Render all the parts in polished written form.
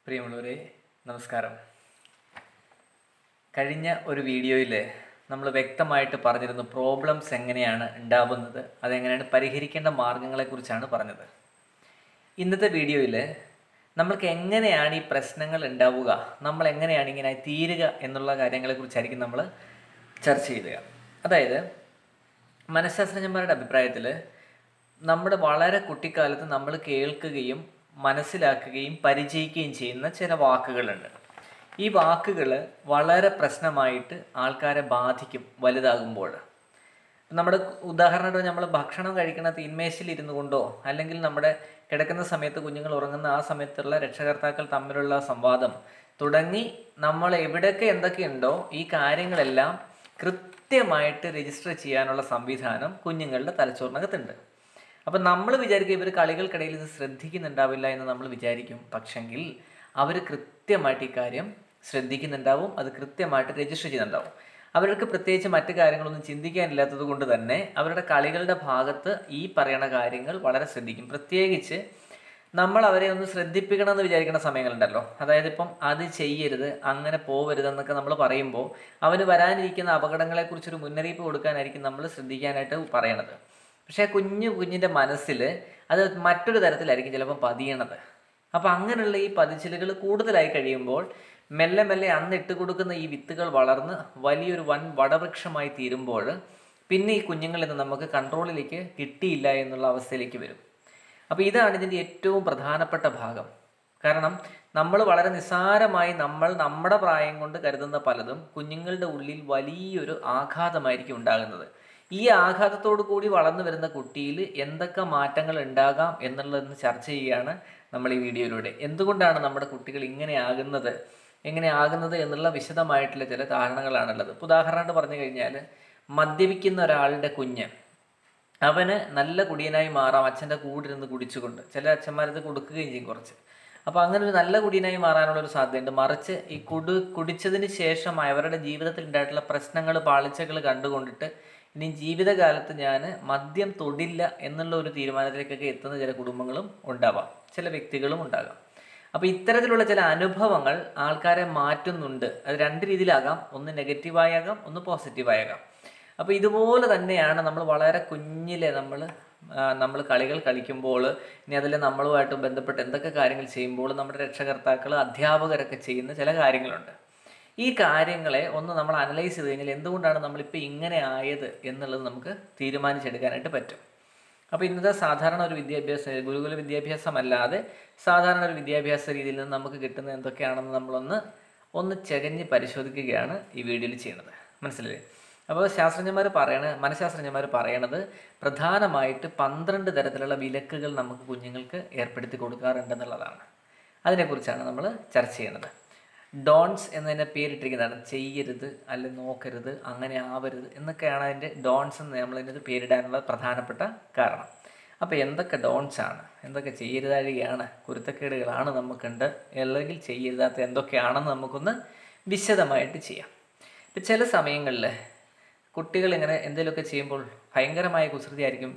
പ്രിയമുള്ളവരെ നമസ്കാരം. കഴിഞ്ഞ ഒരു വീഡിയോയിൽ നമ്മൾ വ്യക്തമായിട്ട് പറഞ്ഞിരുന്നു പ്രോബ്ലംസ് എങ്ങനെയാണ് ഉണ്ടാവുന്നത്, അതെങ്ങനെയാണ് പരിഹരിക്കേണ്ട മാർഗങ്ങളെക്കുറിച്ചാണ് പറഞ്ഞത്. ഇന്നത്തെ വീഡിയോയിൽ നമ്മൾക്ക് എങ്ങനെയാണ് ഈ പ്രശ്നങ്ങൾ ഉണ്ടാവുക, നമ്മൾ എങ്ങനെയാണ് ഇങ്ങനെ തീരുക എന്നുള്ള കാര്യങ്ങളെക്കുറിച്ചായിരിക്കും നമ്മൾ ചർച്ച ചെയ്യുക. അതായത് മനഃശാസ്ത്രജ്ഞന്മാരുടെ അഭിപ്രായത്തിൽ നമ്മുടെ വളരെ കുട്ടിക്കാലത്ത് നമ്മൾ കേൾക്കുകയും മനസ്സിലാക്കുകയും പരിചയിക്കുകയും ചെയ്യുന്ന ചില വാക്കുകളുണ്ട്. ഈ വാക്കുകൾ വളരെ പ്രശ്നമായിട്ട് ആൾക്കാരെ ബാധിക്കും വലുതാകുമ്പോൾ. നമ്മുടെ ഉദാഹരണമായിട്ട് നമ്മൾ ഭക്ഷണം കഴിക്കുന്ന തീന്മേശയിൽ ഇരുന്നു കൊണ്ടോ അല്ലെങ്കിൽ നമ്മുടെ കിടക്കുന്ന സമയത്ത് കുഞ്ഞുങ്ങൾ ഉറങ്ങുന്ന ആ സമയത്തുള്ള രക്ഷകർത്താക്കൾ തമ്മിലുള്ള സംവാദം തുടങ്ങി നമ്മൾ എവിടെയൊക്കെ എന്തൊക്കെയുണ്ടോ ഈ കാര്യങ്ങളെല്ലാം കൃത്യമായിട്ട് രജിസ്റ്റർ ചെയ്യാനുള്ള സംവിധാനം കുഞ്ഞുങ്ങളുടെ തലച്ചോറിനകത്തുണ്ട്. അപ്പം നമ്മൾ വിചാരിക്കും ഇവർ കളികൾക്കിടയിൽ ഇത് ശ്രദ്ധിക്കുന്നുണ്ടാവില്ല എന്ന് നമ്മൾ വിചാരിക്കും. പക്ഷെങ്കിൽ അവർ കൃത്യമായിട്ട് ഈ കാര്യം ശ്രദ്ധിക്കുന്നുണ്ടാവും, അത് കൃത്യമായിട്ട് രജിസ്റ്റർ ചെയ്യുന്നുണ്ടാവും. അവർക്ക് പ്രത്യേകിച്ച് മറ്റു കാര്യങ്ങളൊന്നും ചിന്തിക്കാനില്ലാത്തത് കൊണ്ട് തന്നെ അവരുടെ കളികളുടെ ഭാഗത്ത് ഈ പറയുന്ന കാര്യങ്ങൾ വളരെ ശ്രദ്ധിക്കും. പ്രത്യേകിച്ച് നമ്മൾ അവരെ ഒന്ന് ശ്രദ്ധിപ്പിക്കണമെന്ന് വിചാരിക്കുന്ന സമയങ്ങളുണ്ടല്ലോ, അതായത് ഇപ്പം അത് ചെയ്യരുത്, അങ്ങനെ പോവരുത് എന്നൊക്കെ നമ്മൾ പറയുമ്പോൾ അവന് വരാനിരിക്കുന്ന അപകടങ്ങളെക്കുറിച്ചൊരു മുന്നറിയിപ്പ് കൊടുക്കാനായിരിക്കും നമ്മൾ ശ്രദ്ധിക്കാനായിട്ട് പറയണത്. പക്ഷേ കുഞ്ഞിൻ്റെ മനസ്സിൽ അത് മറ്റൊരു തരത്തിലായിരിക്കും ചിലപ്പോൾ പതിയണത്. അപ്പോൾ അങ്ങനെയുള്ള ഈ പതിച്ചിലുകൾ കൂടുതലായി കഴിയുമ്പോൾ മെല്ലെ മെല്ലെ അന്ന് ഇട്ട് കൊടുക്കുന്ന ഈ വിത്തുകൾ വളർന്ന് വലിയൊരു വൻ വടവൃക്ഷമായി തീരുമ്പോൾ പിന്നെ ഈ കുഞ്ഞുങ്ങളിൽ നിന്ന് നമുക്ക് കൺട്രോളിലേക്ക് കിട്ടിയില്ല എന്നുള്ള അവസ്ഥയിലേക്ക് വരും. അപ്പോൾ ഇതാണ് ഇതിൻ്റെ ഏറ്റവും പ്രധാനപ്പെട്ട ഭാഗം. കാരണം നമ്മൾ വളരെ നിസ്സാരമായി നമ്മുടെ പ്രായം കൊണ്ട് കരുതുന്ന പലതും കുഞ്ഞുങ്ങളുടെ ഉള്ളിൽ വലിയൊരു ആഘാതമായിരിക്കും ഉണ്ടാകുന്നത്. ഈ ആഘാതത്തോടു കൂടി വളർന്നു വരുന്ന കുട്ടിയിൽ എന്തൊക്കെ മാറ്റങ്ങൾ ഉണ്ടാകാം എന്നുള്ളതെന്ന് ചർച്ച ചെയ്യുകയാണ് നമ്മൾ ഈ വീഡിയോയിലൂടെ. എന്തുകൊണ്ടാണ് നമ്മുടെ കുട്ടികൾ എങ്ങനെ ആകുന്നത് എന്നുള്ള വിശദമായിട്ടുള്ള ചില കാരണങ്ങളാണുള്ളത്. ഇപ്പോൾ ഉദാഹരണമായിട്ട് പറഞ്ഞു കഴിഞ്ഞാൽ മദ്യപിക്കുന്ന ഒരാളുടെ കുഞ്ഞ് അവന് നല്ല കുടിയനായി മാറാം അച്ഛൻ്റെ കൂടെ ഇരുന്ന് കുടിച്ചുകൊണ്ട്. ചില അച്ഛന്മാരത് കൊടുക്കുകയും ചെയ്യും കുറച്ച്. അപ്പോൾ അങ്ങനെ ഒരു നല്ല കുടിയനായി മാറാനുള്ളൊരു സാധ്യതയുണ്ട്. മറിച്ച് ഈ കുടിച്ചതിന് ശേഷം അവരുടെ ജീവിതത്തിൽ ഉണ്ടായിട്ടുള്ള പ്രശ്നങ്ങൾ പാളിച്ചകൾ കണ്ടുകൊണ്ടിട്ട് ഇനി ജീവിതകാലത്ത് ഞാൻ മദ്യം തൊടില്ല എന്നുള്ള ഒരു തീരുമാനത്തിലേക്കൊക്കെ എത്തുന്ന ചില കുടുംബങ്ങളും ഉണ്ടാവാം, ചില വ്യക്തികളും ഉണ്ടാകാം. അപ്പോൾ ഇത്തരത്തിലുള്ള ചില അനുഭവങ്ങൾ ആൾക്കാരെ മാറ്റുന്നുണ്ട്. അത് രണ്ട് രീതിയിലാകാം, ഒന്ന് നെഗറ്റീവായാകാം, ഒന്ന് പോസിറ്റീവായാകാം. അപ്പോൾ ഇതുപോലെ തന്നെയാണ് നമ്മൾ വളരെ കുഞ്ഞിലെ നമ്മൾ കളികൾ കളിക്കുമ്പോൾ, ഇനി അതിൽ നമ്മളുമായിട്ട് ബന്ധപ്പെട്ട് എന്തൊക്കെ കാര്യങ്ങൾ ചെയ്യുമ്പോൾ നമ്മുടെ രക്ഷകർത്താക്കൾ അധ്യാപകരൊക്കെ ചെയ്യുന്ന ചില കാര്യങ്ങളുണ്ട്. ഈ കാര്യങ്ങളെ ഒന്ന് നമ്മൾ അനലൈസ് ചെയ്ത് കഴിഞ്ഞാൽ എന്തുകൊണ്ടാണ് നമ്മളിപ്പോൾ ഇങ്ങനെ ആയത് എന്നുള്ളത് നമുക്ക് തീരുമാനിച്ചെടുക്കാനായിട്ട് പറ്റും. അപ്പോൾ ഇന്നത്തെ സാധാരണ ഒരു ഗുരുകുല വിദ്യാഭ്യാസമല്ലാതെ സാധാരണ ഒരു വിദ്യാഭ്യാസ രീതിയിൽ നിന്ന് നമുക്ക് കിട്ടുന്ന എന്തൊക്കെയാണെന്ന് നമ്മളൊന്ന് ചകഞ്ഞ് പരിശോധിക്കുകയാണ് ഈ വീഡിയോയിൽ ചെയ്യുന്നത്. മനസ്സിലായില്ലേ? അപ്പോൾ മനഃശാസ്ത്രജ്ഞന്മാർ പറയണത് പ്രധാനമായിട്ട് 12 തരത്തിലുള്ള വിലക്കുകൾ നമുക്ക് കുഞ്ഞുങ്ങൾക്ക് ഏർപ്പെടുത്തി കൊടുക്കാറുണ്ടെന്നുള്ളതാണ്. അതിനെക്കുറിച്ചാണ് നമ്മൾ ചർച്ച ചെയ്യുന്നത്. ഡോൺസ് എന്നതിൻ്റെ പേരിട്ടിരിക്കുന്നതാണ്. ചെയ്യരുത്, അല്ലെ നോക്കരുത്, അങ്ങനെ ആവരുത് എന്നൊക്കെയാണ് അതിൻ്റെ ഡോൺസ് എന്ന് നമ്മളതിൻ്റെ പേരിടാനുള്ള പ്രധാനപ്പെട്ട കാരണം. അപ്പോൾ എന്തൊക്കെ ഡോൺസ് ആണ്, എന്തൊക്കെ ചെയ്യരുതാഴികയാണ്, കുരുത്തക്കേടുകളാണ് നമുക്കുണ്ട്, അല്ലെങ്കിൽ ചെയ്യരുതാത്ത എന്തൊക്കെയാണെന്ന് നമുക്കൊന്ന് വിശദമായിട്ട് ചെയ്യാം. ഇപ്പം ചില സമയങ്ങളിൽ കുട്ടികൾ ഇങ്ങനെ എന്തെങ്കിലുമൊക്കെ ചെയ്യുമ്പോൾ ഭയങ്കരമായ കുസൃതിയായിരിക്കും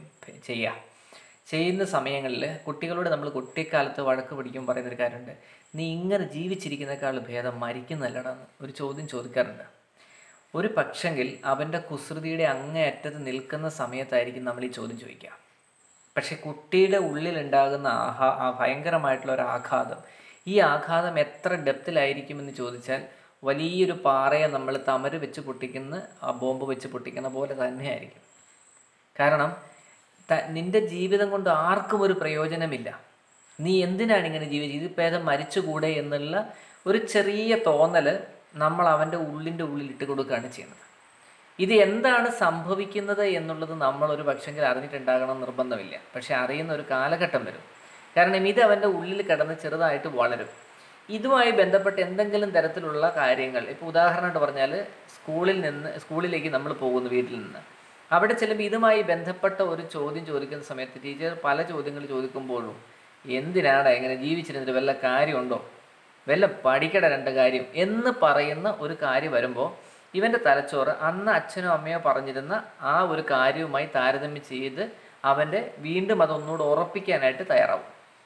ചെയ്യുന്ന സമയങ്ങളിൽ കുട്ടികളോട് നമ്മൾ കുട്ടിക്കാലത്ത് വഴക്ക് പിടിക്കുമ്പോൾ പറയുന്നൊരു കാര്യമുണ്ട്, നീ ഇങ്ങനെ ജീവിച്ചിരിക്കുന്നേക്കാൾ ഭേദം മരിക്കുന്നല്ലടാന്ന് ഒരു ചോദ്യം ചോദിക്കാറുണ്ട്. ഒരു പക്ഷെങ്കിൽ അവൻ്റെ കുസൃതിയുടെ അങ്ങേയറ്റത്ത് നിൽക്കുന്ന സമയത്തായിരിക്കും നമ്മൾ ഈ ചോദ്യം ചോദിക്കുക. പക്ഷെ കുട്ടിയുടെ ഉള്ളിലുണ്ടാകുന്ന ഭയങ്കരമായിട്ടുള്ള ഒരു ആഘാതം, ഈ ആഘാതം എത്ര ഡെപ്തിലായിരിക്കുമെന്ന് ചോദിച്ചാൽ വലിയൊരു പാറയെ നമ്മൾ തമര് വെച്ച് പൊട്ടിക്കുന്ന ബോംബ് വെച്ച് പൊട്ടിക്കുന്ന പോലെ തന്നെയായിരിക്കും. കാരണം നിൻ്റെ ജീവിതം കൊണ്ട് ആർക്കും ഒരു പ്രയോജനമില്ല, നീ എന്തിനാണ് ഇങ്ങനെ ജീവിച്ചത്, ഇത് ഭേദം മരിച്ചുകൂടെ എന്നുള്ള ഒരു ചെറിയ തോന്നൽ നമ്മൾ അവൻ്റെ ഉള്ളിൽ ഇട്ട് കൊടുക്കുകയാണ് ചെയ്യുന്നത്. ഇത് എന്താണ് സംഭവിക്കുന്നത് എന്നുള്ളത് നമ്മളൊരു പക്ഷെങ്കിൽ അറിഞ്ഞിട്ടുണ്ടാകണം നിർബന്ധമില്ല. പക്ഷെ അറിയുന്ന ഒരു കാലഘട്ടം വരും. കാരണം ഇത് അവൻ്റെ ഉള്ളിൽ കിടന്ന് ചെറുതായിട്ട് വളരും. ഇതുമായി ബന്ധപ്പെട്ട് എന്തെങ്കിലും തരത്തിലുള്ള കാര്യങ്ങൾ, ഇപ്പോൾ ഉദാഹരണമായിട്ട് പറഞ്ഞാൽ സ്കൂളിലേക്ക് നമ്മൾ പോകുന്നു വീട്ടിൽ നിന്ന്. അവിടെ ചിലപ്പോൾ ഇതുമായി ബന്ധപ്പെട്ട ഒരു ചോദ്യം ചോദിക്കുന്ന സമയത്ത് ടീച്ചർ പല ചോദ്യങ്ങൾ ചോദിക്കുമ്പോഴും എന്തിനാണ് ഇങ്ങനെ ജീവിച്ചിരുന്നിട്ട് വല്ല കാര്യമുണ്ടോ, വല്ല പഠിക്കട 2 കാര്യം എന്ന് പറയുന്ന ഒരു കാര്യം വരുമ്പോൾ ഇവൻ്റെ തലച്ചോറ് അന്ന് അച്ഛനോ അമ്മയോ പറഞ്ഞിരുന്ന ആ ഒരു കാര്യവുമായി താരതമ്യം ചെയ്ത് അവൻ്റെ വീണ്ടും അതൊന്നുകൂടെ ഉറപ്പിക്കാനായിട്ട് തയ്യാറാവും.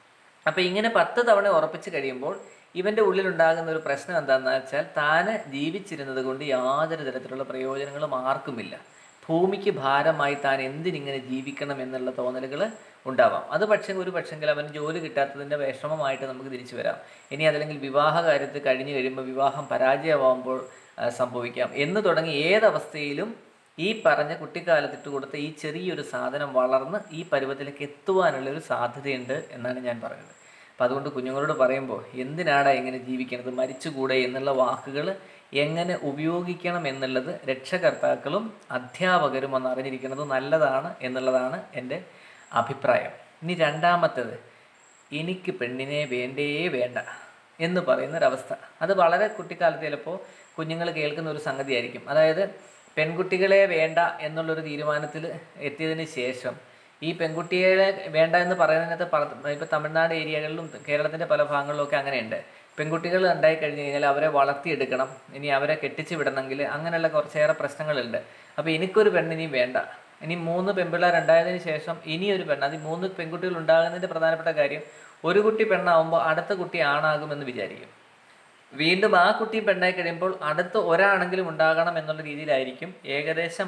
അപ്പോൾ ഇങ്ങനെ 10 തവണ ഉറപ്പിച്ച് കഴിയുമ്പോൾ ഇവൻ്റെ ഉള്ളിലുണ്ടാകുന്ന ഒരു പ്രശ്നം എന്താണെന്ന് വെച്ചാൽ താൻ ജീവിച്ചിരുന്നത് കൊണ്ട് യാതൊരു തരത്തിലുള്ള പ്രയോജനങ്ങളും ആർക്കുമില്ല. ഭൂമിക്ക് ഭാരമായി താൻ എന്തിനിങ്ങനെ ജീവിക്കണം എന്നുള്ള തോന്നലുകൾ ഉണ്ടാവാം. അത് ഒരു പക്ഷെങ്കിൽ അവന് ജോലി കിട്ടാത്തതിൻ്റെ വിഷമമായിട്ട് നമുക്ക് തിരിച്ചു വരാം. ഇനി അതല്ലെങ്കിൽ വിവാഹ കാര്യത്തിൽ കഴിഞ്ഞു കഴിയുമ്പോൾ വിവാഹം പരാജയമാകുമ്പോൾ സംഭവിക്കാം എന്ന് തുടങ്ങി ഏതവസ്ഥയിലും ഈ പറഞ്ഞ കുട്ടിക്കാലത്തിട്ട് കൊടുത്ത ഈ ചെറിയൊരു സാധനം വളർന്ന് ഈ പരുവത്തിലേക്ക് എത്തുവാനുള്ളൊരു സാധ്യതയുണ്ട് എന്നാണ് ഞാൻ പറഞ്ഞത്. അപ്പം അതുകൊണ്ട് കുഞ്ഞുങ്ങളോട് പറയുമ്പോൾ എന്തിനാടാ എങ്ങനെ ജീവിക്കണത്, മരിച്ചുകൂടെ എന്നുള്ള വാക്കുകൾ എങ്ങനെ ഉപയോഗിക്കണം എന്നുള്ളത് രക്ഷകർത്താക്കളും അധ്യാപകരും ഒന്ന് അറിഞ്ഞിരിക്കുന്നത് നല്ലതാണ് എന്നുള്ളതാണ് എൻ്റെ അഭിപ്രായം. ഇനി രണ്ടാമത്തേത്, എനിക്ക് പെണ്ണിനെ വേണ്ടേ വേണ്ട എന്ന് പറയുന്നൊരവസ്ഥ. അത് വളരെ കുട്ടിക്കാലത്ത് ചിലപ്പോൾ കുഞ്ഞുങ്ങൾ കേൾക്കുന്ന ഒരു സംഗതിയായിരിക്കും. അതായത് പെൺകുട്ടികളെ വേണ്ട എന്നുള്ളൊരു തീരുമാനത്തിൽ എത്തിയതിന് ശേഷം ഈ പെൺകുട്ടികളെ വേണ്ട എന്ന് പറയുന്നതിനകത്ത് ഇപ്പോൾ തമിഴ്നാട് ഏരിയകളിലും കേരളത്തിൻ്റെ പല ഭാഗങ്ങളിലൊക്കെ അങ്ങനെയുണ്ട്. പെൺകുട്ടികൾ ഉണ്ടായി കഴിഞ്ഞ് കഴിഞ്ഞാൽ അവരെ വളർത്തിയെടുക്കണം, ഇനി അവരെ കെട്ടിച്ച് വിടണമെങ്കിൽ അങ്ങനെയുള്ള കുറച്ചേറെ പ്രശ്നങ്ങളുണ്ട്. അപ്പോൾ എനിക്കൊരു പെണ്ണിനി വേണ്ട, ഇനി 3 പെൺപിള്ളേരുണ്ടായതിനു ശേഷം ഇനിയൊരു പെണ്ണ്, അത് 3 പെൺകുട്ടികൾ ഉണ്ടാകുന്നതിൻ്റെ പ്രധാനപ്പെട്ട കാര്യം ഒരു കുട്ടി പെണ്ണാവുമ്പോൾ അടുത്ത കുട്ടി ആണാകുമെന്ന് വിചാരിക്കും. വീണ്ടും ആ കുട്ടി പെണ്ണായി കഴിയുമ്പോൾ അടുത്ത ഒരാണെങ്കിലും ഉണ്ടാകണം എന്നുള്ള രീതിയിലായിരിക്കും ഏകദേശം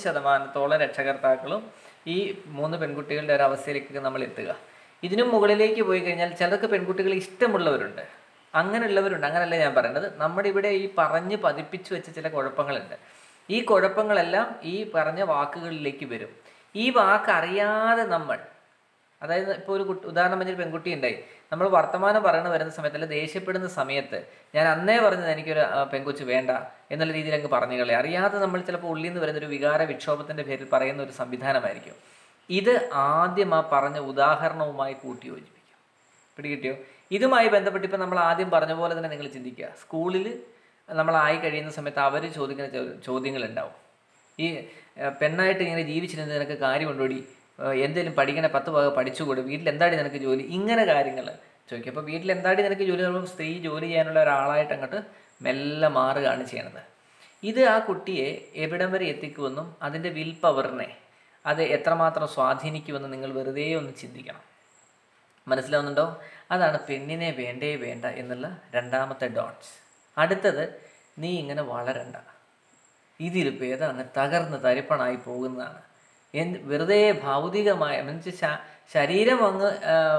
60% രക്ഷകർത്താക്കളും ഈ 3 പെൺകുട്ടികളുടെ ഒരു അവസ്ഥയിലേക്ക് നമ്മൾ എത്തുക. ഇതിനും മുകളിലേക്ക് പോയി കഴിഞ്ഞാൽ ചിലർക്ക് പെൺകുട്ടികൾ ഇഷ്ടമുള്ളവരുണ്ട്, അങ്ങനെയുള്ളവരുണ്ട്. അങ്ങനെയല്ല ഞാൻ പറയുന്നത്. നമ്മുടെ ഇവിടെ ഈ പറഞ്ഞ് പതിപ്പിച്ചു വെച്ച ചില കുഴപ്പങ്ങളുണ്ട്. ഈ കുഴപ്പങ്ങളെല്ലാം ഈ പറഞ്ഞ വാക്കുകളിലേക്ക് വരും. ഈ വാക്ക് അറിയാതെ നമ്മൾ, അതായത് ഇപ്പോൾ ഒരു ഉദാഹരണം പറഞ്ഞൊരു പെൺകുട്ടി ഉണ്ടായി, നമ്മൾ വർത്തമാനം വരുന്ന സമയത്ത് അല്ല ദേഷ്യപ്പെടുന്ന സമയത്ത് ഞാൻ അന്നേ പറഞ്ഞത് എനിക്കൊരു പെൺകൊച്ച് വേണ്ട എന്നുള്ള രീതിയിൽ അങ്ങ് പറഞ്ഞു കളയും. അറിയാതെ നമ്മൾ ചിലപ്പോൾ ഉള്ളിൽ നിന്ന് വരുന്നൊരു വികാര വിക്ഷോഭത്തിൻ്റെ പേരിൽ പറയുന്ന ഒരു സംവിധാനമായിരിക്കും. ഇത് ആദ്യം ആ പറഞ്ഞ ഉദാഹരണവുമായി കൂട്ടി യോജിപ്പിക്കും. പിടികിട്ടിയോ? ഇതുമായി ബന്ധപ്പെട്ട് ഇപ്പം നമ്മൾ ആദ്യം പറഞ്ഞ പോലെ തന്നെ നിങ്ങൾ ചിന്തിക്കുക. സ്കൂളിൽ നമ്മളായി കഴിയുന്ന സമയത്ത് അവർ ചോദിക്കുന്ന ചോദ്യങ്ങളുണ്ടാവും. ഈ പെണ്ണായിട്ട് ഇങ്ങനെ ജീവിച്ചിരുന്നത് നിനക്ക് കാര്യമുണ്ടോടി, എന്തെങ്കിലും പഠിക്കണ 10 ഭാഗം പഠിച്ചുകൂടെ, വീട്ടിൽ എന്താടി നിനക്ക് ജോലി, ഇങ്ങനെ കാര്യങ്ങൾ ചോദിക്കും. അപ്പോൾ വീട്ടിൽ എന്താടി നിനക്ക് ജോലി എന്ന് പറയുമ്പോൾ സ്ത്രീ ജോലി ചെയ്യാനുള്ള ഒരാളായിട്ട് അങ്ങോട്ട് മെല്ലെ മാറുകയാണ് ചെയ്യണത്. ഇത് ആ കുട്ടിയെ എവിടം വരെ എത്തിക്കുമെന്നും അതിൻ്റെ വിൽ പവറിനെ അത് എത്രമാത്രം സ്വാധീനിക്കുമെന്ന് നിങ്ങൾ വെറുതെ ഒന്ന് ചിന്തിക്കണം. മനസ്സിലാവുന്നുണ്ടോ? അതാണ് പെണ്ണിനെ വേണ്ടേ വേണ്ട എന്നുള്ള രണ്ടാമത്തെ ഡോട്ട്സ്. അടുത്തത്, നീ ഇങ്ങനെ വളരണ്ട, ഇതിൽ ഭേദം അങ്ങ് തകർന്ന് തരിപ്പണായി പോകുന്നതാണ്. വെറുതെ ഭൗതികമായ മീൻസ് ശരീരം അങ്ങ്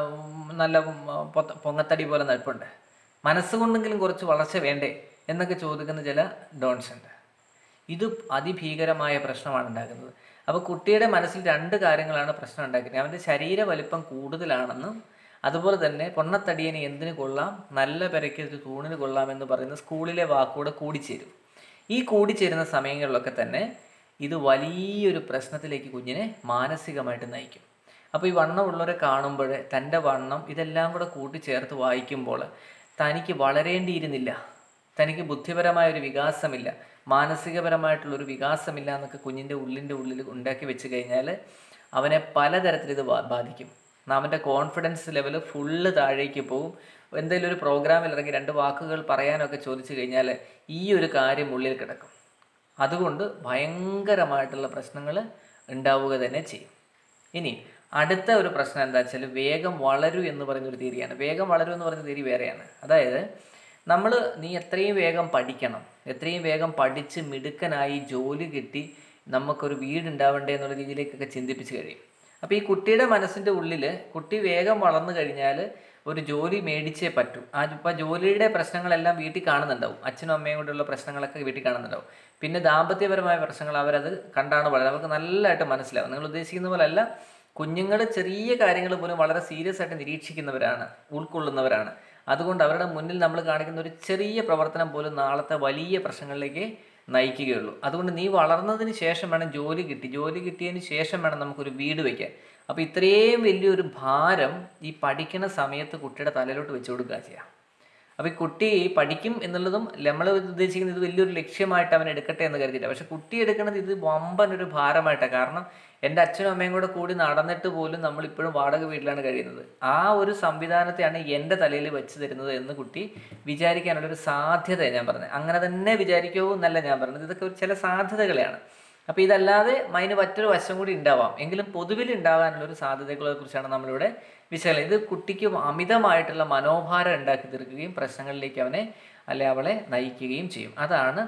നല്ല പൊങ്ങത്തടി പോലെ നിൽപ്പുണ്ട്, മനസ്സുകൊണ്ടെങ്കിലും കുറച്ച് വളർച്ച വേണ്ടേ എന്നൊക്കെ ചോദിക്കുന്ന ചില ഡോൺസ് ഉണ്ട്. ഇത് അതിഭീകരമായ പ്രശ്നമാണ് ഉണ്ടാക്കുന്നത്. അപ്പോൾ കുട്ടിയുടെ മനസ്സിൽ 2 കാര്യങ്ങളാണ് പ്രശ്നം ഉണ്ടാക്കുന്നത്. അവൻ്റെ ശരീര വലിപ്പം കൂടുതലാണെന്നും അതുപോലെ തന്നെ പൊണ്ണത്തടിയന് എന്തിനു കൊള്ളാം, നല്ല പെരയ്ക്ക് ഒരു തൂണിന് കൊള്ളാമെന്ന് പറയുന്ന സ്കൂളിലെ വാക്കുകൂടെ കൂടിച്ചേരും. ഈ കൂടിച്ചേരുന്ന സമയങ്ങളിലൊക്കെ തന്നെ ഇത് വലിയൊരു പ്രശ്നത്തിലേക്ക് കുഞ്ഞിനെ മാനസികമായിട്ട് നയിക്കും. അപ്പോൾ ഈ വണ്ണമുള്ളവരെ കാണുമ്പോൾ തൻ്റെ വണ്ണം ഇതെല്ലാം കൂടെ കൂട്ടിച്ചേർത്ത് വായിക്കുമ്പോൾ തനിക്ക് വളരേണ്ടിയിരുന്നില്ല, തനിക്ക് ബുദ്ധിപരമായൊരു വികാസമില്ല, മാനസികപരമായിട്ടുള്ളൊരു വികാസമില്ല എന്നൊക്കെ കുഞ്ഞിൻ്റെ ഉള്ളിൽ ഉണ്ടാക്കി വെച്ച് കഴിഞ്ഞാൽ അവനെ പലതരത്തിൽ ഇത് ബാധിക്കും. അവൻ്റെ കോൺഫിഡൻസ് ലെവൽ ഫുള്ള് താഴേക്ക് പോകും. എന്തെങ്കിലും ഒരു പ്രോഗ്രാമിൽ ഇറങ്ങി 2 വാക്കുകൾ പറയാനൊക്കെ ചോദിച്ചു കഴിഞ്ഞാൽ ഈ ഒരു കാര്യം ഉള്ളിൽ കിടക്കും. അതുകൊണ്ട് ഭയങ്കരമായിട്ടുള്ള പ്രശ്നങ്ങൾ ഉണ്ടാവുക തന്നെ ചെയ്യും. ഇനി അടുത്ത ഒരു പ്രശ്നം എന്താ വെച്ചാൽ വേഗം വളരൂ എന്ന് പറയുന്നൊരു തിയറിയാണ്. വേഗം വളരൂ എന്ന് പറയുന്ന തിയറി വേറെയാണ്. അതായത് നീ എത്രയും വേഗം പഠിക്കണം, എത്രയും വേഗം പഠിച്ച് മിടുക്കനായി ജോലി കിട്ടി നമുക്കൊരു വീടുണ്ടാവണ്ടേ എന്നുള്ള രീതിയിലേക്കൊക്കെ ചിന്തിപ്പിച്ച് കഴിയും. അപ്പോൾ ഈ കുട്ടിയുടെ മനസ്സിൻ്റെ ഉള്ളിൽ കുട്ടി വേഗം വളർന്നു കഴിഞ്ഞാൽ ഒരു ജോലി മേടിച്ചേ പറ്റൂ. ഇപ്പോൾ ജോലിയുടെ പ്രശ്നങ്ങളെല്ലാം വീട്ടിൽ കാണുന്നുണ്ടാവും, അച്ഛനും അമ്മയും കൊണ്ടുള്ള പ്രശ്നങ്ങളൊക്കെ വീട്ടിൽ കാണുന്നുണ്ടാവും. പിന്നെ ദാമ്പത്യപരമായ പ്രശ്നങ്ങൾ അവരത് കണ്ടാണ് വളരെ അവർക്ക് നല്ലതായിട്ട് മനസ്സിലാവും. നിങ്ങൾ ഉദ്ദേശിക്കുന്ന പോലെ അല്ല, കുഞ്ഞുങ്ങൾ ചെറിയ കാര്യങ്ങൾ പോലും വളരെ സീരിയസ് ആയിട്ട് നിരീക്ഷിക്കുന്നവരാണ്, ഉൾക്കൊള്ളുന്നവരാണ്. അതുകൊണ്ട് അവരുടെ മുന്നിൽ നമ്മൾ കാണിക്കുന്ന ഒരു ചെറിയ പ്രവർത്തനം പോലും നാളത്തെ വലിയ പ്രശ്നങ്ങളിലേക്ക് നയിക്കുകയുള്ളൂ. അതുകൊണ്ട് നീ വളർന്നതിന് ശേഷം വേണം ജോലി കിട്ടിയതിന് ശേഷം വേണം നമുക്കൊരു വീട് വയ്ക്കാൻ. അപ്പോൾ ഇത്രയും വലിയൊരു ഭാരം ഈ പഠിക്കുന്ന സമയത്ത് കുട്ടിയുടെ തലയിലോട്ട് വെച്ച് കൊടുക്കുക ചെയ്യാം. അപ്പോൾ ഈ കുട്ടി പഠിക്കും എന്നുള്ളതും നമ്മൾ ഉദ്ദേശിക്കുന്നത് ഇത് വലിയൊരു ലക്ഷ്യമായിട്ട് അവൻ എടുക്കട്ടെ എന്ന് കരുതിയില്ല. പക്ഷെ കുട്ടി എടുക്കുന്നത് ഇത് വമ്പനൊരു ഭാരമായിട്ടാണ്. കാരണം എൻ്റെ അച്ഛനും അമ്മയും കൂടി നടന്നിട്ട് പോലും നമ്മളിപ്പോഴും വാടക വീട്ടിലാണ് കഴിയുന്നത്. ആ ഒരു സംവിധാനത്തെയാണ് എൻ്റെ തലയിൽ വെച്ച് തരുന്നത് എന്ന് കുട്ടി വിചാരിക്കാനുള്ളൊരു സാധ്യത ഞാൻ പറഞ്ഞത്. അങ്ങനെ തന്നെ വിചാരിക്കൂ എന്നല്ല ഞാൻ പറഞ്ഞത്, ഇതൊക്കെ ചില സാധ്യതകളെയാണ്. അപ്പോൾ ഇതല്ലാതെ അതിന് മറ്റൊരു വശം കൂടി ഉണ്ടാവാം, എങ്കിലും പൊതുവിൽ ഉണ്ടാകാനുള്ളൊരു സാധ്യതകളെ കുറിച്ചാണ് നമ്മളിവിടെ വിശകലനം. ഇത് കുട്ടിക്ക് അമിതമായിട്ടുള്ള മനോഭാരം ഉണ്ടാക്കി തീർക്കുകയും പ്രശ്നങ്ങളിലേക്ക് അവനെ അവളെ നയിക്കുകയും ചെയ്യും. അതാണ്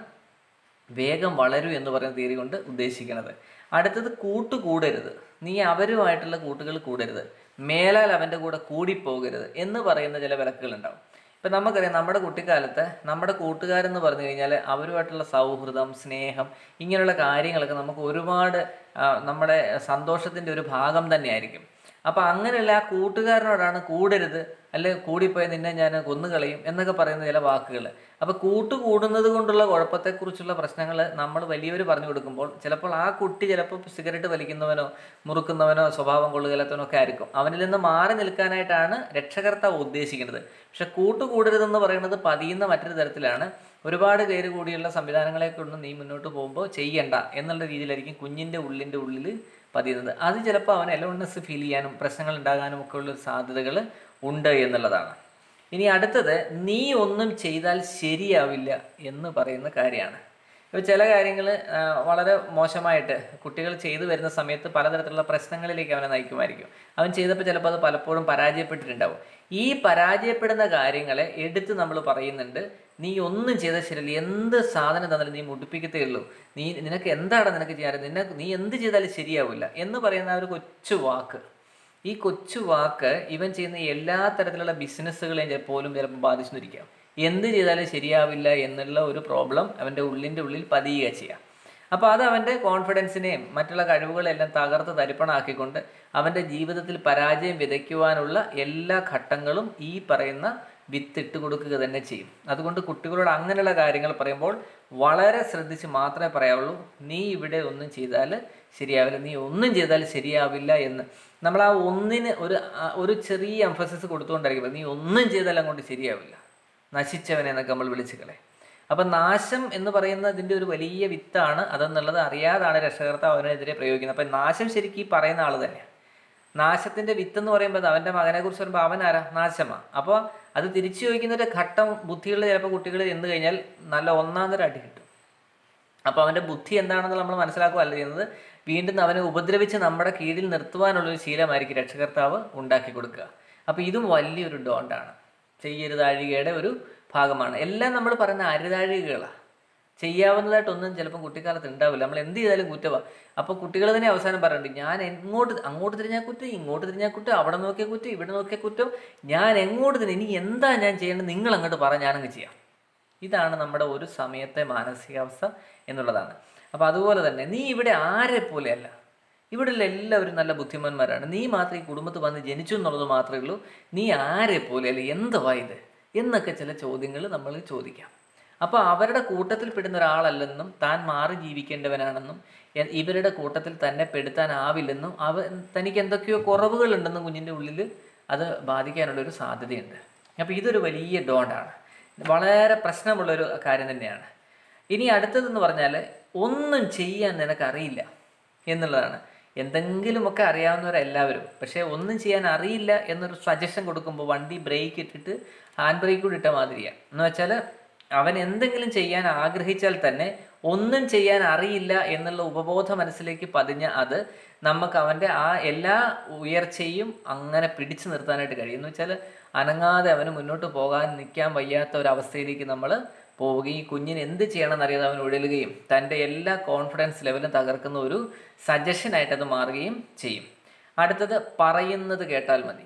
വേഗം വളരൂ എന്ന് പറയുന്ന തിയറി കൊണ്ട് ഉദ്ദേശിക്കുന്നത്. അടുത്തത് കൂട്ടുകൂടരുത്. നീ അവരുമായിട്ടുള്ള കൂട്ടുകൾ കൂടരുത്, മേലാൽ അവൻ്റെ കൂടെ കൂടിപ്പോകരുത് എന്ന് പറയുന്ന ചില വിലക്കുകളുണ്ടാവും. ഇപ്പം നമുക്കറിയാം, നമ്മുടെ കുട്ടിക്കാലത്ത് നമ്മുടെ കൂട്ടുകാരെന്ന് പറഞ്ഞു കഴിഞ്ഞാൽ അവരുമായിട്ടുള്ള സൗഹൃദം, സ്നേഹം, ഇങ്ങനെയുള്ള കാര്യങ്ങളൊക്കെ നമുക്ക് ഒരുപാട് നമ്മുടെ സന്തോഷത്തിൻ്റെ ഒരു ഭാഗം തന്നെയായിരിക്കും. അപ്പോൾ അങ്ങനെയുള്ള ആ കൂട്ടുകാരനോടാണ് കൂടരുത്, അല്ലെ കൂടിപ്പോയി നിന്നെ ഞാൻ കൊന്നുകളയും എന്നൊക്കെ പറയുന്ന ചില വാക്കുകൾ. അപ്പോൾ കൂടുന്നത് കൊണ്ടുള്ള കുഴപ്പത്തെക്കുറിച്ചുള്ള പ്രശ്നങ്ങൾ നമ്മൾ വലിയവർ പറഞ്ഞു കൊടുക്കുമ്പോൾ ചിലപ്പോൾ ആ കുട്ടി ചിലപ്പോൾ സിഗരറ്റ് വലിക്കുന്നവനോ മുറുക്കുന്നവനോ സ്വഭാവം കൊള്ളുകലത്തവനോ ഒക്കെ ആയിരിക്കും. അവനിൽ നിന്ന് മാറി നിൽക്കാനായിട്ടാണ് രക്ഷകർത്താവ് ഉദ്ദേശിക്കുന്നത്. പക്ഷെ കൂട്ടുകൂടരുതെന്ന് പറയുന്നത് പതിയുന്ന മറ്റൊരു തരത്തിലാണ്. ഒരുപാട് പേര് കൂടിയുള്ള സംവിധാനങ്ങളെ കൊണ്ട് നീ മുന്നോട്ട് പോകുമ്പോൾ ചെയ്യണ്ട എന്നുള്ള രീതിയിലായിരിക്കും കുഞ്ഞിൻ്റെ ഉള്ളിൽ പതിയുന്നത്. അത് ചിലപ്പോൾ അവൻ എലോൺനെസ് ഫീൽ ചെയ്യാനും പ്രശ്നങ്ങൾ ഉണ്ടാകാനും ഒക്കെ ഉള്ള സാധ്യതകൾ ഉണ്ട് എന്നുള്ളതാണ്. ഇനി അടുത്തത്, നീ ഒന്നും ചെയ്താൽ ശരിയാവില്ല എന്ന് പറയുന്ന കാര്യമാണ്. ഇപ്പോൾ ചില കാര്യങ്ങൾ വളരെ മോശമായിട്ട് കുട്ടികൾ ചെയ്തു വരുന്ന സമയത്ത് പലതരത്തിലുള്ള പ്രശ്നങ്ങളിലേക്ക് അവനെ നയിക്കുമായിരിക്കും. അവൻ ചെയ്തപ്പോൾ ചിലപ്പോൾ അത് പലപ്പോഴും പരാജയപ്പെട്ടിട്ടുണ്ടാവും. ഈ പരാജയപ്പെടുന്ന കാര്യങ്ങളെ എടുത്ത് നമ്മൾ പറയുന്നുണ്ട്, നീ ഒന്നും ചെയ്താൽ ശരിയല്ല, എന്ത് സാധനം തന്നാലും നീ മുടിപ്പിക്കത്തേ ഉള്ളൂ, നിനക്ക് എന്താണ് നിനക്ക് ചെയ്യാറ്, നീ എന്ത് ചെയ്താലും ശരിയാവില്ല എന്ന് പറയുന്ന ഒരു കൊച്ചു വാക്ക്. ഈ കൊച്ചു വാക്ക് ഇവൻ ചെയ്യുന്ന എല്ലാ തരത്തിലുള്ള ബിസിനസ്സുകളെയും പോലും ചിലപ്പോൾ ബാധിച്ചിരിക്കാം. എന്ത് ചെയ്താലും ശരിയാവില്ല എന്നുള്ള ഒരു പ്രോബ്ലം അവൻ്റെ ഉള്ളിൽ പതിയുക ചെയ്യാം. അപ്പോൾ അത് അവൻ്റെ കോൺഫിഡൻസിനെയും മറ്റുള്ള കഴിവുകളെല്ലാം തകർത്ത് തരിപ്പണമാക്കിക്കൊണ്ട് അവൻ്റെ ജീവിതത്തിൽ പരാജയം വിതയ്ക്കുവാനുള്ള എല്ലാ ഘട്ടങ്ങളും ഈ പറയുന്ന വിത്തിട്ട് കൊടുക്കുക തന്നെ ചെയ്യും. അതുകൊണ്ട് കുട്ടികളോട് അങ്ങനെയുള്ള കാര്യങ്ങൾ പറയുമ്പോൾ വളരെ ശ്രദ്ധിച്ച് മാത്രമേ പറയാവുള്ളൂ. നീ ഇവിടെ ഒന്നും ചെയ്താൽ ശരിയാവില്ല, നീ ഒന്നും ചെയ്താൽ ശരിയാവില്ല എന്ന് നമ്മൾ ആ ഒന്നിന് ഒരു ചെറിയ എംഫസിസ് കൊടുത്തുകൊണ്ടായിരിക്കും. നീ ഒന്നും ചെയ്താൽ അങ്ങോട്ട് ശരിയാവില്ല, നശിച്ചവനെ എന്നൊക്കെ നമ്മൾ വിളിച്ചുകളെ. അപ്പം നാശം എന്ന് പറയുന്നതിൻ്റെ ഒരു വലിയ വിത്താണ് അതെന്നുള്ളത് അറിയാതാണ് രക്ഷകർത്താവ് അവനെതിരെ പ്രയോഗിക്കുന്നത്. അപ്പം നാശം ശരിക്കും ഈ പറയുന്ന ആൾ തന്നെയാണ്. നാശത്തിൻ്റെ വിത്ത് എന്ന് പറയുമ്പോൾ അവൻ്റെ മകനെ കുറിച്ച് പറയുമ്പോൾ അവൻ ആരാ? നാശമാണ്. അപ്പോൾ അത് തിരിച്ചു ചോദിക്കുന്ന ഒരു ഘട്ടം ബുദ്ധികളിൽ ചിലപ്പോൾ കുട്ടികൾ ചെന്ന് കഴിഞ്ഞാൽ നല്ല ഒന്നാം തരം അടി കിട്ടും. അപ്പോൾ അവൻ്റെ ബുദ്ധി എന്താണെന്ന് നമ്മൾ മനസ്സിലാക്കുകയല്ല ചെയ്യുന്നത്, വീണ്ടും അവനെ ഉപദ്രവിച്ച് നമ്മുടെ കീഴിൽ നിർത്തുവാനുള്ളൊരു ശീലമായിരിക്കും രക്ഷകർത്താവ് ഉണ്ടാക്കി കൊടുക്കുക. അപ്പോൾ ഇതും വലിയൊരു ഡോണ്ടാണ്, ചെയ്യരുതാഴികയുടെ ഒരു ഭാഗമാണ്. എല്ലാം നമ്മൾ പറയുന്ന അരുതാഴികകളാണ്. ചെയ്യാവുന്നതായിട്ടൊന്നും ചിലപ്പം കുട്ടിക്കാലത്ത് ഉണ്ടാവില്ല. നമ്മൾ എന്ത് ചെയ്താലും കുറ്റമാണ്. അപ്പോൾ കുട്ടികൾ തന്നെ അവസാനം പറയുന്നുണ്ട്, ഞാൻ അങ്ങോട്ട് തിരിഞ്ഞാൽ കുറ്റം, ഇങ്ങോട്ട് തിരിഞ്ഞാൽ കുറ്റം, അവിടെ നോക്കിയ കുറ്റം, ഇവിടെ നോക്കിയ കുറ്റം, ഞാൻ എങ്ങോട്ട് തിരിഞ്ഞ് ഇനി എന്താ ഞാൻ ചെയ്യേണ്ടത്, നിങ്ങൾ അങ്ങോട്ട് പറ, ഞാനങ്ങ് ചെയ്യാം. ഇതാണ് നമ്മുടെ ഒരു സമയത്തെ മാനസികാവസ്ഥ എന്നുള്ളതാണ്. അപ്പോൾ അതുപോലെ തന്നെ നീ ഇവിടെ ആരെ പോലെയല്ല, ഇവിടെയുള്ള എല്ലാവരും നല്ല ബുദ്ധിമാന്മാരാണ്, നീ മാത്രം ഈ കുടുംബത്തിൽ വന്ന് ജനിച്ചു എന്നുള്ളത് മാത്രമേ ഉള്ളൂ, നീ ആരെ പോലെയല്ല, എന്തുവാ ഇത് എന്നൊക്കെ ചില ചോദ്യങ്ങൾ നമ്മൾ ചോദിക്കാം. അപ്പോൾ അവരുടെ കൂട്ടത്തിൽ പെടുന്ന ഒരാളല്ലെന്നും താൻ മാറി ജീവിക്കേണ്ടവനാണെന്നും ഇവരുടെ കൂട്ടത്തിൽ തന്നെ പെടുത്താനാവില്ലെന്നും തനിക്ക് എന്തൊക്കെയോ കുറവുകളുണ്ടെന്നും കുഞ്ഞിൻ്റെ ഉള്ളിൽ അത് ബാധിക്കാനുള്ളൊരു സാധ്യതയുണ്ട്. അപ്പോൾ ഇതൊരു വലിയ ഡോണ്ടാണ്, വളരെ പ്രശ്നമുള്ളൊരു കാര്യം തന്നെയാണ്. ഇനി അടുത്തതെന്ന് പറഞ്ഞാൽ ഒന്നും ചെയ്യാൻ നിനക്കറിയില്ല എന്നുള്ളതാണ്. എന്തെങ്കിലുമൊക്കെ അറിയാവുന്നവരെല്ലാവരും, പക്ഷേ ഒന്നും ചെയ്യാൻ അറിയില്ല എന്നൊരു സജഷൻ കൊടുക്കുമ്പോൾ വണ്ടി ബ്രേക്ക് ഇട്ടിട്ട് ഹാൻഡ് ബ്രേക്ക് കൂടി ഇട്ട മാതിരിയാണ്. എന്ന് വെച്ചാൽ അവൻ എന്തെങ്കിലും ചെയ്യാൻ ആഗ്രഹിച്ചാൽ തന്നെ ഒന്നും ചെയ്യാൻ അറിയില്ല എന്നുള്ള ഉപബോധ മനസ്സിലേക്ക് പതിഞ്ഞ അത് നമുക്ക് അവൻ്റെ ആ എല്ലാ ഉയർച്ചയും അങ്ങനെ പിടിച്ചു നിർത്താനായിട്ട് കഴിയും. എന്ന് വെച്ചാൽ അനങ്ങാതെ അവന് മുന്നോട്ട് പോകാൻ നിൽക്കാൻ വയ്യാത്ത ഒരവസ്ഥയിലേക്ക് നമ്മൾ പോവുകയും ഈ കുഞ്ഞിന് എന്ത് ചെയ്യണമെന്ന് അറിയാതെ അവൻ ഉഴലുകയും തൻ്റെ എല്ലാ കോൺഫിഡൻസ് ലെവലും തകർക്കുന്ന ഒരു സജഷനായിട്ട് അത് മാറുകയും ചെയ്യും. അടുത്തത്, പറയുന്നത് കേട്ടാൽ മതി